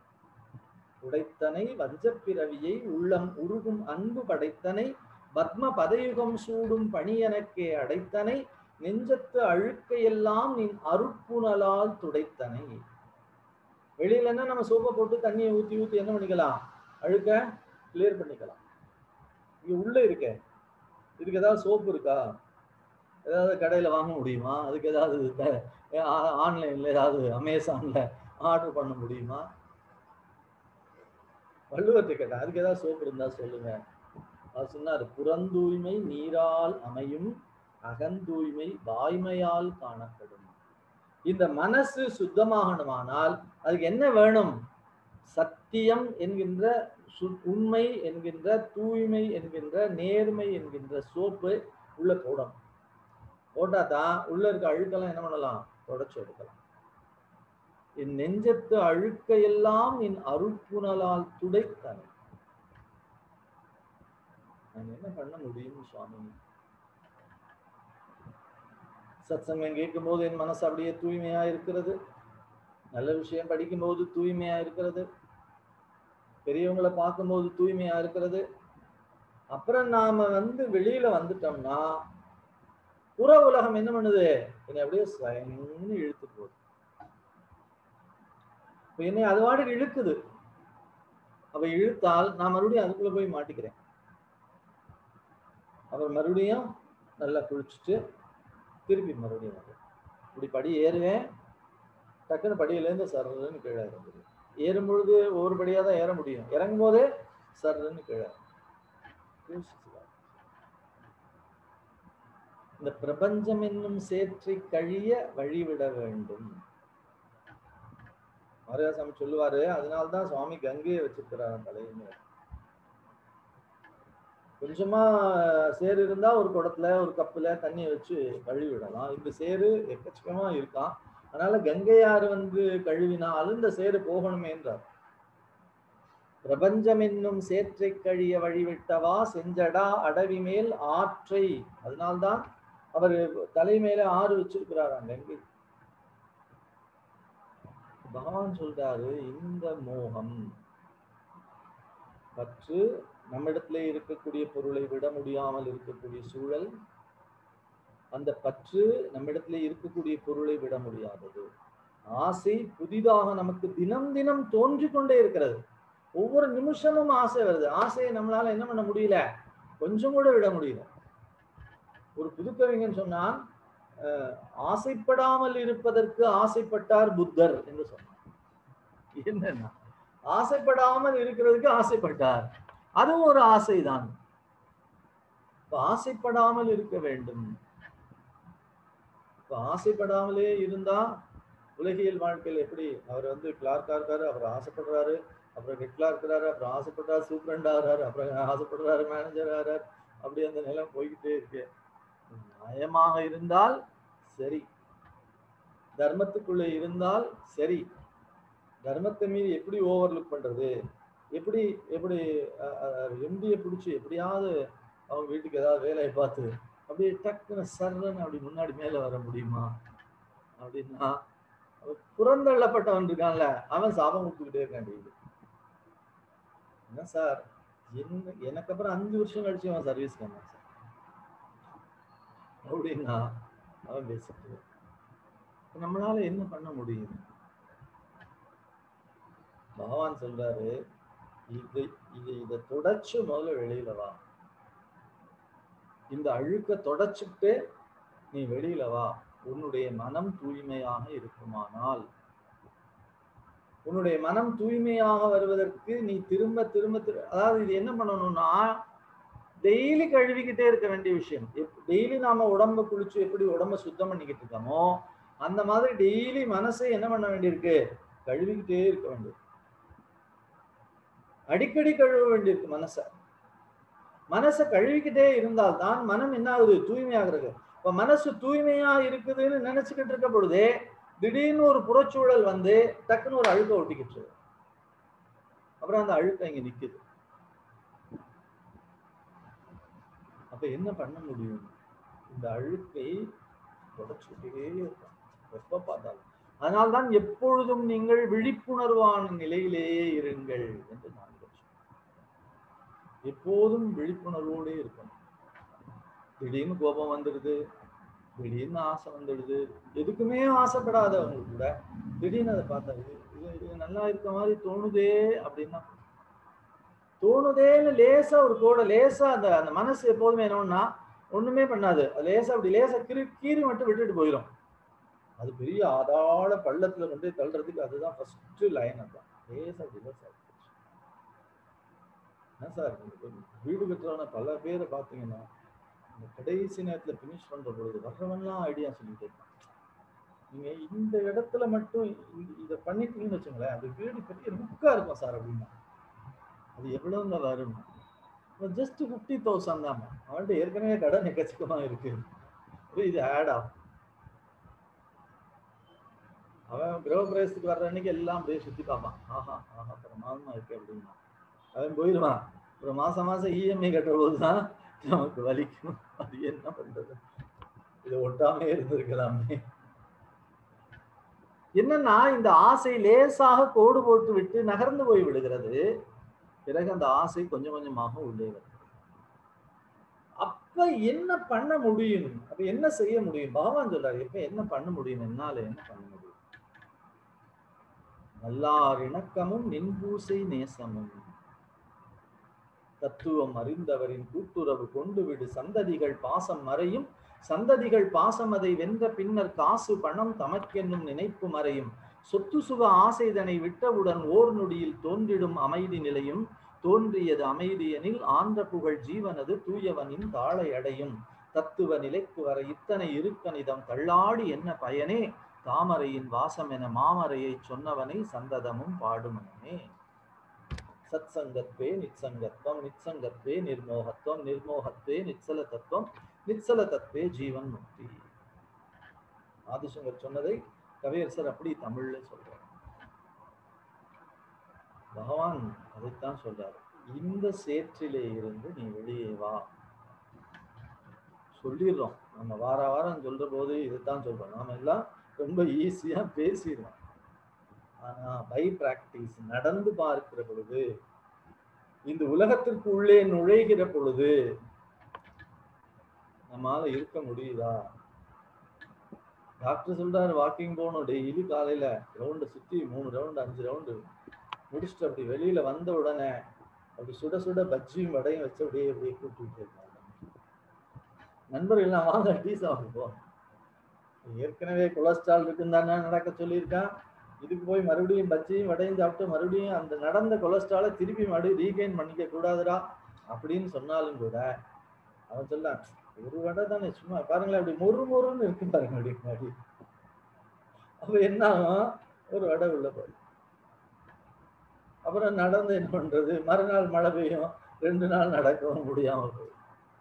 துடைத்தனை வஞ்சப்பிறவியை உள்ளம் உருகும் அன்பு படைத்தனை பத்ம பதயுகம் சூடும் பணி எனக்கே அடைத்தனை நெஞ்சத்து அழுக்கையெல்லாம் நின் அருப்புணலால் துடைத்தனை. வெளியில என்ன நம்ம சோப்பை போட்டு தண்ணியை ஊத்தி ஊத்தி என்ன பண்ணிக்கலாம்? அழுக்க கிளியர் பண்ணிக்கலாம். இங்க உள்ள இருக்க இதுக்கு ஏதாவது சோப்பு இருக்கா? ஏதாவது கடையில வாங்க முடியுமா? அதுக்கு ஏதாவது ஆன்லைன்ல ஏதாவது அமேசான்ல ஆர்டர் பண்ண முடியுமா? வள்ளுவர்கிட்ட கேட்டேன், அதுக்கு ஏதாவது சோப்பு இருந்தா சொல்லுங்க. அவர் சொன்னார், புறந்தூய்மை நீரால் அமையும், அகந்தூய்மை வாய்மையால் காணப்படும். இந்த மனசு சுத்தமாகணுமானால் அதுக்கு என்ன வேணும்? சத்தியம் என்கின்ற உண்மை என்கின்ற தூய்மை என்கின்ற நேர்மை என்கின்ற சோப்பு உள்ள போடணும். போட்டா தான் உள்ள இருக்க அழுக்கெல்லாம் என்ன பண்ணலாம்? தொடச்சு எடுக்கலாம். என் நெஞ்சத்து அழுக்கையெல்லாம் என் அருப்புணலால் துடைத்தனை. நான் என்ன பண்ண முடியும் சுவாமி? சத்சங்கம் கேட்கும் போது என் மனசு அப்படியே தூய்மையா இருக்கிறது. நல்ல விஷயம் படிக்கும் போது தூய்மையா இருக்கிறது. பெரியவங்களை பார்க்கும்போது தூய்மையா இருக்கிறது. அப்புறம் நாம வந்து வெளியில வந்துட்டோம்னா புற உலகம் என்ன பண்ணுது? என்னை அப்படியே சயன்னு இழுத்து போகுது. என்னை அது வாடி இழுக்குது. அவ இழுத்தால் நான் மறுபடியும் அதுக்குள்ள போய் மாட்டிக்கிறேன். அப்புறம் மறுபடியும் நல்லா குளிச்சுட்டு திருப்பி மறுபடியும் வரும். இப்படி படி ஏறுவேன், டக்குன்னு படியிலேருந்து சர்ன்னு கீழே இறங்குது. ஏறும் பொழுது ஒவ்வொரு படியாக தான் ஏற முடியும். இறங்கும் போதே சர்ன்னு கீழே. இந்த பிரபஞ்சம் என்னும் சேற்றை கழிய வழிவிட வேண்டும். மாரியாசாமி சொல்லுவாரு, அதனால்தான் சுவாமி கங்கையை வச்சிருக்கிறார் தலையில. கொஞ்சமா சேரு இருந்தா ஒரு குடத்துல ஒரு கப்புல தண்ணியை வச்சு கழுவி விடலாம். இந்த சேரு எக்கச்சக்கமா இருக்கான். அதனால கங்கையாறு வந்து கழுவினாலும் இந்த சேரு போகணுமே என்றார். பிரபஞ்சம் என்னும் சேற்றை கழிய வழிவிட்டவா செஞ்சடா அடவி மேல் ஆற்றை. அதனால்தான் அவர் தலைமையில ஆறு வச்சிருக்கிறாராம் கங்கை. பகவான் சொல்றாரு, இந்த மோகம் பற்று, நம்மிடத்திலே இருக்கக்கூடிய பொருளை விட முடியாமல் இருக்கக்கூடிய சூழல், அந்த பற்று நம்மிடத்திலே இருக்கக்கூடிய பொருளை விட முடியாதது. ஆசை புதிதாக நமக்கு தினம் தினம் தோன்றி கொண்டே இருக்கிறது. ஒவ்வொரு நிமிஷமும் ஆசை வருது. ஆசையை நம்மளால என்ன பண்ண முடியல? கொஞ்சம் கூட விட முடியல. ஒரு புதுக்கவிஞன் சொன்னான், ஆசைப்படாமல் இருப்பதற்கு ஆசைப்பட்டார் புத்தர் என்று சொன்னார். என்னன்னா, ஆசைப்படாமல் இருக்கிறதுக்கு ஆசைப்பட்டார். அதுவும் ஒரு ஆசைதான். ஆசைப்படாமல் இருக்க வேண்டும். இப்ப ஆசைப்படாமலே இருந்தா உலகியல் வாழ்க்கையில் எப்படி? அவர் வந்து கிளார்க்கா இருக்காரு, அவர் ஆசைப்படுறாரு, அப்புறம் ஹெட்லா இருக்கிறாரு, அப்புறம் ஆசைப்படுறாரு சூப்பரண்ட் ஆகிறாரு, அப்புறம் ஆசைப்படுறாரு மேனேஜர் ஆகிறார். அப்படி அந்த நிலம் போய்கிட்டே இருக்கு. நியாயமாக இருந்தால் சரி, தர்மத்துக்குள்ளே இருந்தால் சரி. தர்மத்தை மீறி எப்படி ஓவர்லுக் பண்றது, எப்படி எப்படி எம்டியை பிடிச்சி எப்படியாவது அவங்க வீட்டுக்கு ஏதாவது வேலையை பார்த்து அப்படியே டக்குன்னு சர்ன்னு அப்படி முன்னாடி மேல வர முடியுமா அப்படின்னா, புறந்தள்ளப்பட்டவன் இருக்கான்ல, அவன் சாபம் கொடுத்துக்கிட்டே இருக்கான் டெய்லி. என்ன சார், என்ன எனக்கு அப்புறம் அஞ்சு வருஷம் கழிச்சு அவன் சர்வீஸ் பண்ணான் சார் அப்படின்னா அவன் பேசிட்டு நம்மளால என்ன பண்ண முடியும்? பகவான் சொல்றாரு, இது இது இதை தொடச்சு முதல்ல வெளியில வா, இந்த அழுக்க தொடச்சுட்டு நீ வெளியில வா. உன்னுடைய மனம் தூய்மையாக இருக்குமானால், உன்னுடைய மனம் தூய்மையாக வருவதற்கு நீ திரும்ப திரும்ப அதாவது இது என்ன பண்ணணும்னா, டெய்லி கழுவிக்கிட்டே இருக்க வேண்டிய விஷயம். டெய்லி நாம உடம்ப குளிச்சு எப்படி உடம்ப சுத்தம் பண்ணிக்கிட்டு இருக்கோமோ அந்த மாதிரி டெய்லி மனசை என்ன பண்ண வேண்டியிருக்கு, கழுவிக்கிட்டே இருக்க வேண்டியது. அடிக்கடி கழுவ வேண்டியிருக்கு மனசை. மனசை கழுவிக்கிட்டே இருந்தால்தான் மனம் என்ன ஆகுது, தூய்மையாகிறது. இப்ப மனசு தூய்மையா இருக்குதுன்னு நினைச்சுக்கிட்டு இருக்க பொழுதே திடீர்னு ஒரு புறச்சூழல் வந்து டக்குன்னு ஒரு அழுக்க ஒட்டிக்கிட்டு, அப்புறம் அந்த அழுக்க இங்க நிக்குது. அப்ப என்ன பண்ண முடியும்? இந்த அழுக்கை தொடச்சுக்கிட்டே இருக்கும் எப்ப பார்த்தாலும். அதனால்தான் எப்பொழுதும் நீங்கள் விழிப்புணர்வான நிலையிலேயே இருங்கள் என்று நான் எப்போதும் விழிப்புணர்வோடே இருக்கணும். திடீர்னு கோபம் வந்துடுது, திடீர்னு ஆசை வந்துடுது. எதுக்குமே ஆசைப்படாதவங்க கூட திடீர்னு அதை பார்த்தா இது இது நல்லா இருக்க மாதிரி தோணுதே அப்படின்னா, தோணுதேன்னு லேசா ஒரு கோடை லேசா அந்த அந்த மனசு எப்போதுமே என்னன்னா ஒண்ணுமே பண்ணாது. லேசா அப்படி லேசா கீறி கீறி மட்டும் விட்டுட்டு போயிடும். அது பெரிய ஆதாள பள்ளத்துல கொண்டு தள்ளுறதுக்கு அதுதான் ஃபர்ஸ்ட் லைன். அதுதான் லேசா அப்படி லேசா. என்ன சார், வீடு கட்டுறவன பல பேரை பார்த்தீங்கன்னா இந்த கடைசி நேரத்துல பினிஷ் பண்ற பொழுது வர்றவன்லாம் ஐடியா சொல்லிட்டே இருப்பான். நீங்க இந்த இடத்துல மட்டும் இதை பண்ணிட்டீங்கன்னு வச்சுங்களேன், அது வீடு பெரிய லுக்கா இருக்கும் சார் அப்படின்னா. அது எவ்வளவுங்க வரும்? ஜஸ்ட் பிப்டி தௌசண்ட் தான். அவன்கிட்ட ஏற்கனவே கடன் எக்கச்சக்கமா இருக்கு, இது ஆட் ஆகும். அவன் கிரக பிரவேசத்துக்கு வர்ற அன்னைக்கு எல்லாம் அப்படியே சுத்தி பார்ப்பான். ஆஹா ஆஹா பிரமாதமா இருக்கு அப்படின்னா அவன் போயிடுவான். ஒரு மாசம் மாசம் இஎம்ஐ கட்டுற போதுதான் நமக்கு வலிக்கும். அது என்ன பண்றது, இதை ஒட்டாமே இருந்திருக்கலாமே. என்னன்னா இந்த ஆசை லேசாக கோடு போட்டு விட்டு நகர்ந்து போய் விடுகிறது. பிறகு அந்த ஆசை கொஞ்சம் கொஞ்சமாக உள்ளே வருது. அப்ப என்ன பண்ண முடியும்? அப்ப என்ன செய்ய முடியும்? பகவான் சொல்றாரு, இப்ப என்ன பண்ண முடியும்? என்னால என்ன பண்ண முடியும்? நல்லார் இணக்கமும் நின்பூசை நேசமும், தத்துவம் அறிந்தவரின் கூட்டுறவு கொண்டு விடு சந்ததிகள் பாசம் மறையும், சந்ததிகள் பாசம் அதை வென்ற பின்னர் காசு பணம் தமக்கென்னும் நினைப்பு மறையும், சொத்து சுக ஆசைதனை விட்டவுடன் ஓர் நொடியில் தோன்றிடும் அமைதி நிலையும், தோன்றியது அமைதியனில் ஆன்ற புகழ் ஜீவனது தூயவனின் தாளை அடையும், தத்துவ நிலைக்கு வர இத்தனை இருக்கனிதம் தள்ளாடி என்ன பயனே, தாமரையின் வாசம் என மாமரையை சொன்னவனை சந்ததமும் பாடுமனே. சத் சங்கத்வே நிச்சங்கத்வம், நிச்சங்கத்வே நிர்மோகத்வம், நிர்மோகத்வே நிச்சல தத்துவம், நிச்சல தத்துவே ஜீவன் முக்தி. ஆதிசங்கர் சொன்னதை கவியரசர் அப்படி தமிழ்ல சொல்றார். பகவான் அதைத்தான் சொல்றாரு, இந்த சேற்றிலே இருந்து நீ வெளியே வா. சொல்லிடுறோம் நம்ம வார வாரம் சொல்ற போது இதைத்தான் சொல்றோம். நாம எல்லாம் ரொம்ப ஈஸியா பேசிடுறோம். ஆனா பை பிராக்டிஸ் நடந்து பார்க்கிற பொழுது, இந்த உலகத்திற்கு உள்ளே நுழைகிற பொழுது நம்மால இருக்க முடியுதா? டாக்டர் சொல்றாரு வாக்கிங் போகணும், டெய்லி காலையில ரவுண்டு சுத்தி மூணு ரவுண்டு அஞ்சு ரவுண்டு முடிச்சுட்டு அப்படி வெளியில வந்த உடனே அப்படி சுட சுட பஜ்ஜியும் வடையும் வச்சு அப்படியே அப்படியே கூப்பிட்டு இருக்காங்க. நண்பர்கள் எல்லாம் வாங்க டீ சாப்பிடுவோம். ஏற்கனவே கொலஸ்ட்ரால் இருக்குன்னு தானே நடக்க சொல்லியிருக்கான், இதுக்கு போய் மறுபடியும் பஜ்ஜியும் வடையும் சாப்பிட்டு மறுபடியும் அந்த நடந்த கொலஸ்ட்ராலை திருப்பி மறுபடியும் ரீகெயின் பண்ணிக்க கூடாதுடா அப்படின்னு சொன்னாலும் கூட அவன் சொல்லான், ஒரு வடை தானே சும்மா பாருங்களேன் அப்படி மொறு மொறுன்னு இருக்கு பாருங்க அப்படி முன்னாடி. அப்ப என்ன ஆகும், ஒரு வடை உள்ள போய் அப்புறம் நடந்து என்ன பண்றது? மறுநாள் மழை பெய்யும், ரெண்டு நாள் நடக்கவும் முடியாம போகும்.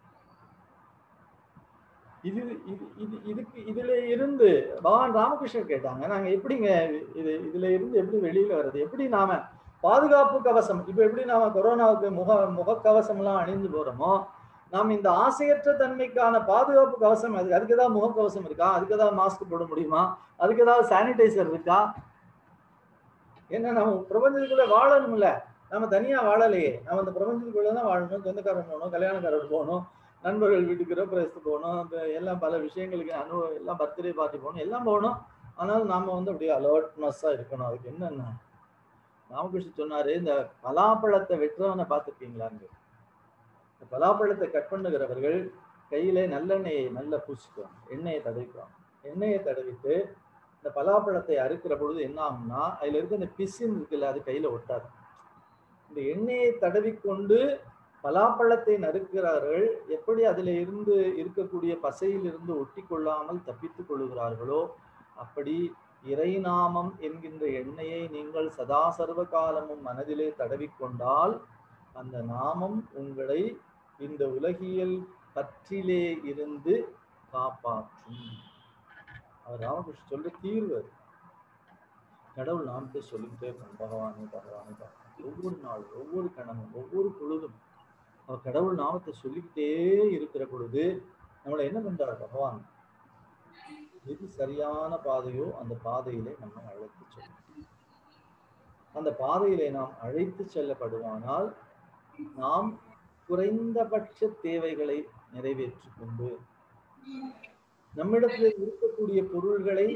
இது இது இது இதுக்கு இதுல இருந்து பகவான் ராமகிருஷ்ணர் கேட்டாங்க, நாங்க எப்படிங்க இது இதுல இருந்து எப்படி வெளியில வர்றது? எப்படி நாம பாதுகாப்பு கவசம், இப்ப எப்படி நாம கொரோனாவுக்கு முக முகக்கவசம் எல்லாம் அணிந்து போறோமோ, நாம் இந்த ஆசையற்ற தன்மைக்கான பாதுகாப்பு கவசம் அது அதுக்கு ஏதாவது முகக்கவசம் இருக்கா? அதுக்கு ஏதாவது மாஸ்க் போட முடியுமா? அதுக்கு ஏதாவது சானிடைசர் இருக்கா? ஏன்னா நம்ம பிரபஞ்சத்துக்குள்ள வாழணும்ல, நம்ம தனியா வாழலையே. நம்ம அந்த பிரபஞ்சத்துக்குள்ளதான் வாழணும். சொந்தக்காரன் போகணும், கல்யாணக்காரர் போகணும், நண்பர்கள் வீட்டுக்கு கிரகப்பிரவேசத்துக்கு போகணும், அந்த எல்லாம் பல விஷயங்களுக்கு அனு எல்லாம் பர்த்டே பார்ட்டி போகணும், எல்லாம் போகணும். ஆனாலும் நாம வந்து அப்படியே அலர்ட்னஸா இருக்கணும். அதுக்கு என்னன்னா ராமகிருஷ்ணன் சொன்னாரு, இந்த பலாப்பழத்தை வெட்டுறவனை பார்த்துருக்கீங்களாங்க? இந்த பலாப்பழத்தை கட் பண்ணுகிறவர்கள் கையில நல்லெண்ணெயை நல்லா பூசிக்குவாங்க, எண்ணெயை தடவிக்குவாங்க. எண்ணெயை தடவிட்டு இந்த பலாப்பழத்தை அறுக்கிற பொழுது என்ன ஆகும்னா, அதுல இருக்க இந்த பிசின் இருக்குல்ல, அது கையில ஒட்டாது. இந்த எண்ணெயை தடவிக்கொண்டு பலாப்பழத்தை நறுக்கிறார்கள். எப்படி அதில் இருந்து இருக்கக்கூடிய பசையிலிருந்து ஒட்டி கொள்ளாமல் தப்பித்துக் கொள்ளுகிறார்களோ, அப்படி இறைநாமம் என்கின்ற எண்ணெயை நீங்கள் சதா சர்வ காலமும் மனதிலே தடவிக்கொண்டால் அந்த நாமம் உங்களை இந்த உலகியல் பற்றிலே இருந்து காப்பாற்றும். அவர் ராமகிருஷ்ணன் சொல்ற தீர்வு அது. கடவுள் நாமத்தை சொல்லிக்கிட்டே இருக்கணும், பகவானே பகவானே பகவான். ஒவ்வொரு நாளும், ஒவ்வொரு கணமும், ஒவ்வொரு பொழுதும் அவர் கடவுள் நாமத்தை சொல்லிக்கிட்டே இருக்கிற பொழுது நம்மளை என்ன பண்றார் பகவான்? எது சரியான பாதையோ அந்த பாதையிலே நம்ம அழைத்து செல்லும். அந்த பாதையிலே நாம் அழைத்து செல்லப்படுவானால் நாம் குறைந்தபட்ச தேவைகளை நிறைவேற்றி கொண்டு நம்மிடத்தில் இருக்கக்கூடிய பொருள்களை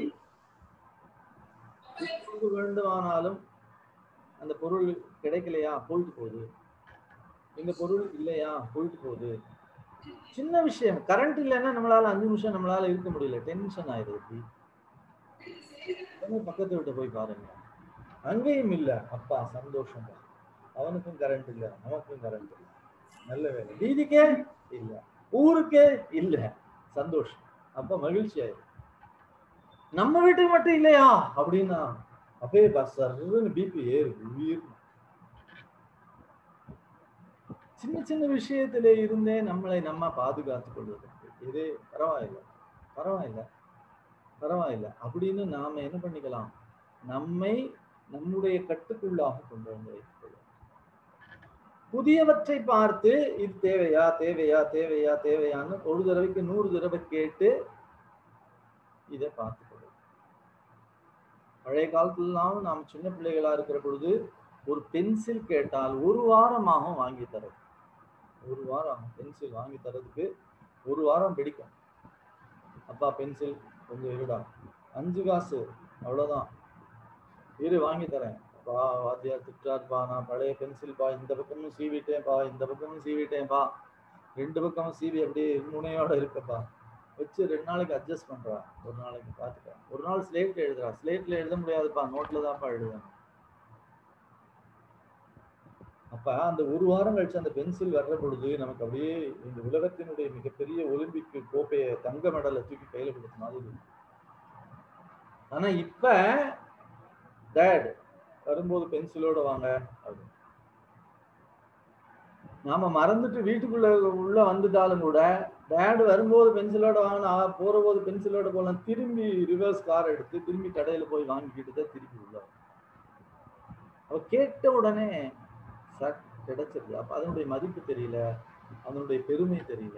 வேண்டுமானாலும் அந்த பொருள் கிடைக்கலையா, போயிட்டு போகுது. இந்த பொருள் இல்லையா, போயிட்டு போகுது. சின்ன விஷயம், கரண்ட் இல்லைன்னா நம்மளால அஞ்சு நிமிஷம் நம்மளால இருக்க முடியல, டென்ஷன் ஆயிடுது. பக்கத்து வீட்டை போய் பாருங்க, அங்கேயும் இல்ல, அப்பா சந்தோஷம் தான். அவனுக்கும் கரண்ட் இல்ல, நமக்கும் கரண்ட் இல்லை, நல்ல வேலை. வீதிக்கே இல்ல, ஊருக்கே இல்ல, சந்தோஷம். அப்ப மகிழ்ச்சி ஆயிடும். நம்ம வீட்டுக்கு மட்டும் இல்லையா அப்படின்னா அப்படியே பஸ்ஸர்னு பிபி ஏறு உயிர். சின்ன சின்ன விஷயத்திலே இருந்தே நம்மளை நம்ம பாதுகாத்துக் கொள்வதற்கு இது பரவாயில்லை பரவாயில்லை பரவாயில்லை அப்படின்னு நாம என்ன பண்ணிக்கலாம், நம்மை நம்முடைய கட்டுக்குள்ளாக கொண்டு வந்து வைத்துக் கொள்வோம். புதியவற்றை பார்த்து இது தேவையா தேவையா தேவையா தேவையான்னு ஒரு தடவைக்கு நூறு தடவை கேட்டு இதை பார்த்துக் கொள்வோம். பழைய காலத்துலாம் நாம் சின்ன பிள்ளைகளா இருக்கிற பொழுது ஒரு பென்சில் கேட்டால் ஒரு வாரமாக வாங்கி தரது. ஒரு வாரம் பென்சில் வாங்கி தரதுக்கு ஒரு வாரம் பிடிக்கும். அப்பா பென்சில் கொஞ்சம் இருடா, அஞ்சு காசு அவ்வளவுதான், இரு வாங்கி தரேன். பா வாத்தியார் திட்டார்பா, நான் பழைய பென்சில் பா, இந்த பக்கமும் சீவிட்டேன்ப்பா, இந்த பக்கமும் சீவிட்டேன்ப்பா, ரெண்டு பக்கமும் சீவி அப்படியே முனையோட இருக்கப்பா, வச்சு ரெண்டு நாளைக்கு அட்ஜஸ்ட் பண்றா, ஒரு நாளைக்கு பார்த்துக்க. ஒரு நாள் ஸ்லேட்ல எழுதுறா, ஸ்லேட்ல எழுத முடியாதுப்பா, நோட்ல தான்ப்பா எழுதுவேன். அப்ப அந்த ஒரு வாரம் கழிச்சு அந்த பென்சில் வர்ற பொழுது நமக்கு அப்படியே இந்த உலகத்தினுடைய மிகப்பெரிய ஒலிம்பிக் கோப்பையை தங்க மெடலை தூக்கி கையில கொடுத்த மாதிரி. ஆனா இப்ப டேட் வரும்போது பென்சிலோட வாங்க அப்படின்னு நாம மறந்துட்டு வீட்டுக்குள்ள உள்ள வந்துட்டாலும் கூட டேட் வரும்போது பென்சிலோட வாங்கினா போற போது பென்சிலோட போகலாம், திரும்பி ரிவர்ஸ் கார் எடுத்து திரும்பி கடையில போய் வாங்கிக்கிட்டு தான் திரும்பி உள்ள. அவ கேட்ட உடனே சார் கிடைச்சிருது. அப்ப அதனுடைய மதிப்பு தெரியல, அதனுடைய பெருமை தெரியல.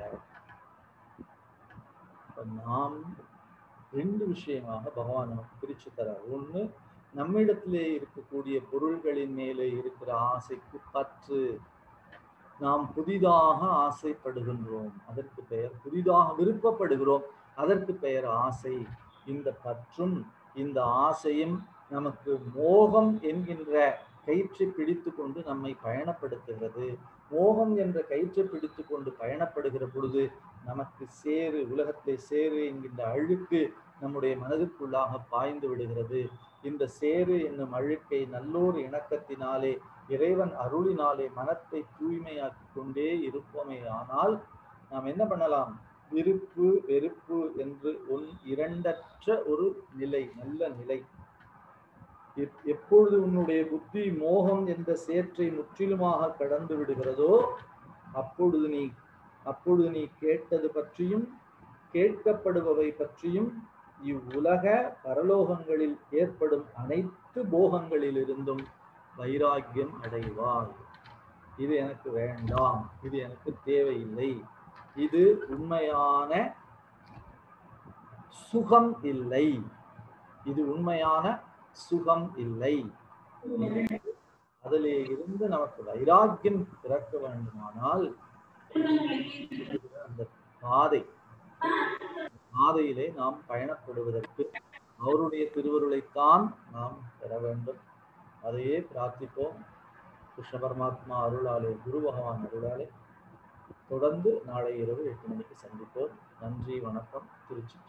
நாம் ரெண்டு விஷயமாக பகவான் நமக்கு பிரிச்சு தரார். ஒண்ணு, நம்மிடத்திலே இருக்கக்கூடிய பொருள்களின் மேலே இருக்கிற ஆசைக்கு பற்று. நாம் புதிதாக ஆசைப்படுகின்றோம், அதற்கு பெயர் புதிதாக விருப்பப்படுகிறோம், அதற்கு பெயர் ஆசை. இந்த பற்றும் இந்த ஆசையும் நமக்கு மோகம் என்கின்ற கயிற்றை பிடித்து கொண்டு நம்மை பயணப்படுத்துகிறது. மோகம் என்ற கயிற்றை பிடித்து கொண்டு பயணப்படுகிற பொழுது நமக்கு சேறு, உலகத்திலே சேறு என்கின்ற அழுக்கு நம்முடைய மனதிற்குள்ளாக பாய்ந்து விடுகிறது. இந்த சேறு என்னும் அழுக்கை நல்லோர் இணக்கத்தினாலே இறைவன் அருளினாலே மனத்தை தூய்மையாக்கி கொண்டே இருப்போமே. ஆனால் நாம் என்ன பண்ணலாம், விருப்பு வெறுப்பு என்று ஒன் இரண்டற்ற ஒரு நிலை, நல்ல நிலை, எப்பொழுது உன்னுடைய புத்தி மோகம் என்ற சேற்றை முற்றிலுமாக கடந்து விடுகிறதோ அப்பொழுது நீ அப்பொழுது நீ கேட்டது பற்றியும் கேட்கப்படுபவை பற்றியும் இவ்வுலக பரலோகங்களில் ஏற்படும் அனைத்து போகங்களில் இருந்தும் வைராக்கியம் அடைவாய். இது எனக்கு வேண்டாம், இது எனக்கு தேவையில்லை, இது உண்மையான சுகம் இல்லை, இது உண்மையான சுகம் இல்லை. அதிலே இருந்து நமக்கு வைராக்கியம் பிறக்க வேண்டுமானால் அந்த பாதை பாதையிலே நாம் பயணப்படுவதற்கு அவருடைய திருவருளைத்தான் நாம் பெற வேண்டும். அதையே பிரார்த்திப்போம். கிருஷ்ண பரமாத்மா அருளாலே, குரு பகவான் அருளாலே தொடர்ந்து நாளை இரவு எட்டு மணிக்கு சந்திப்போம். நன்றி, வணக்கம். திருச்சி.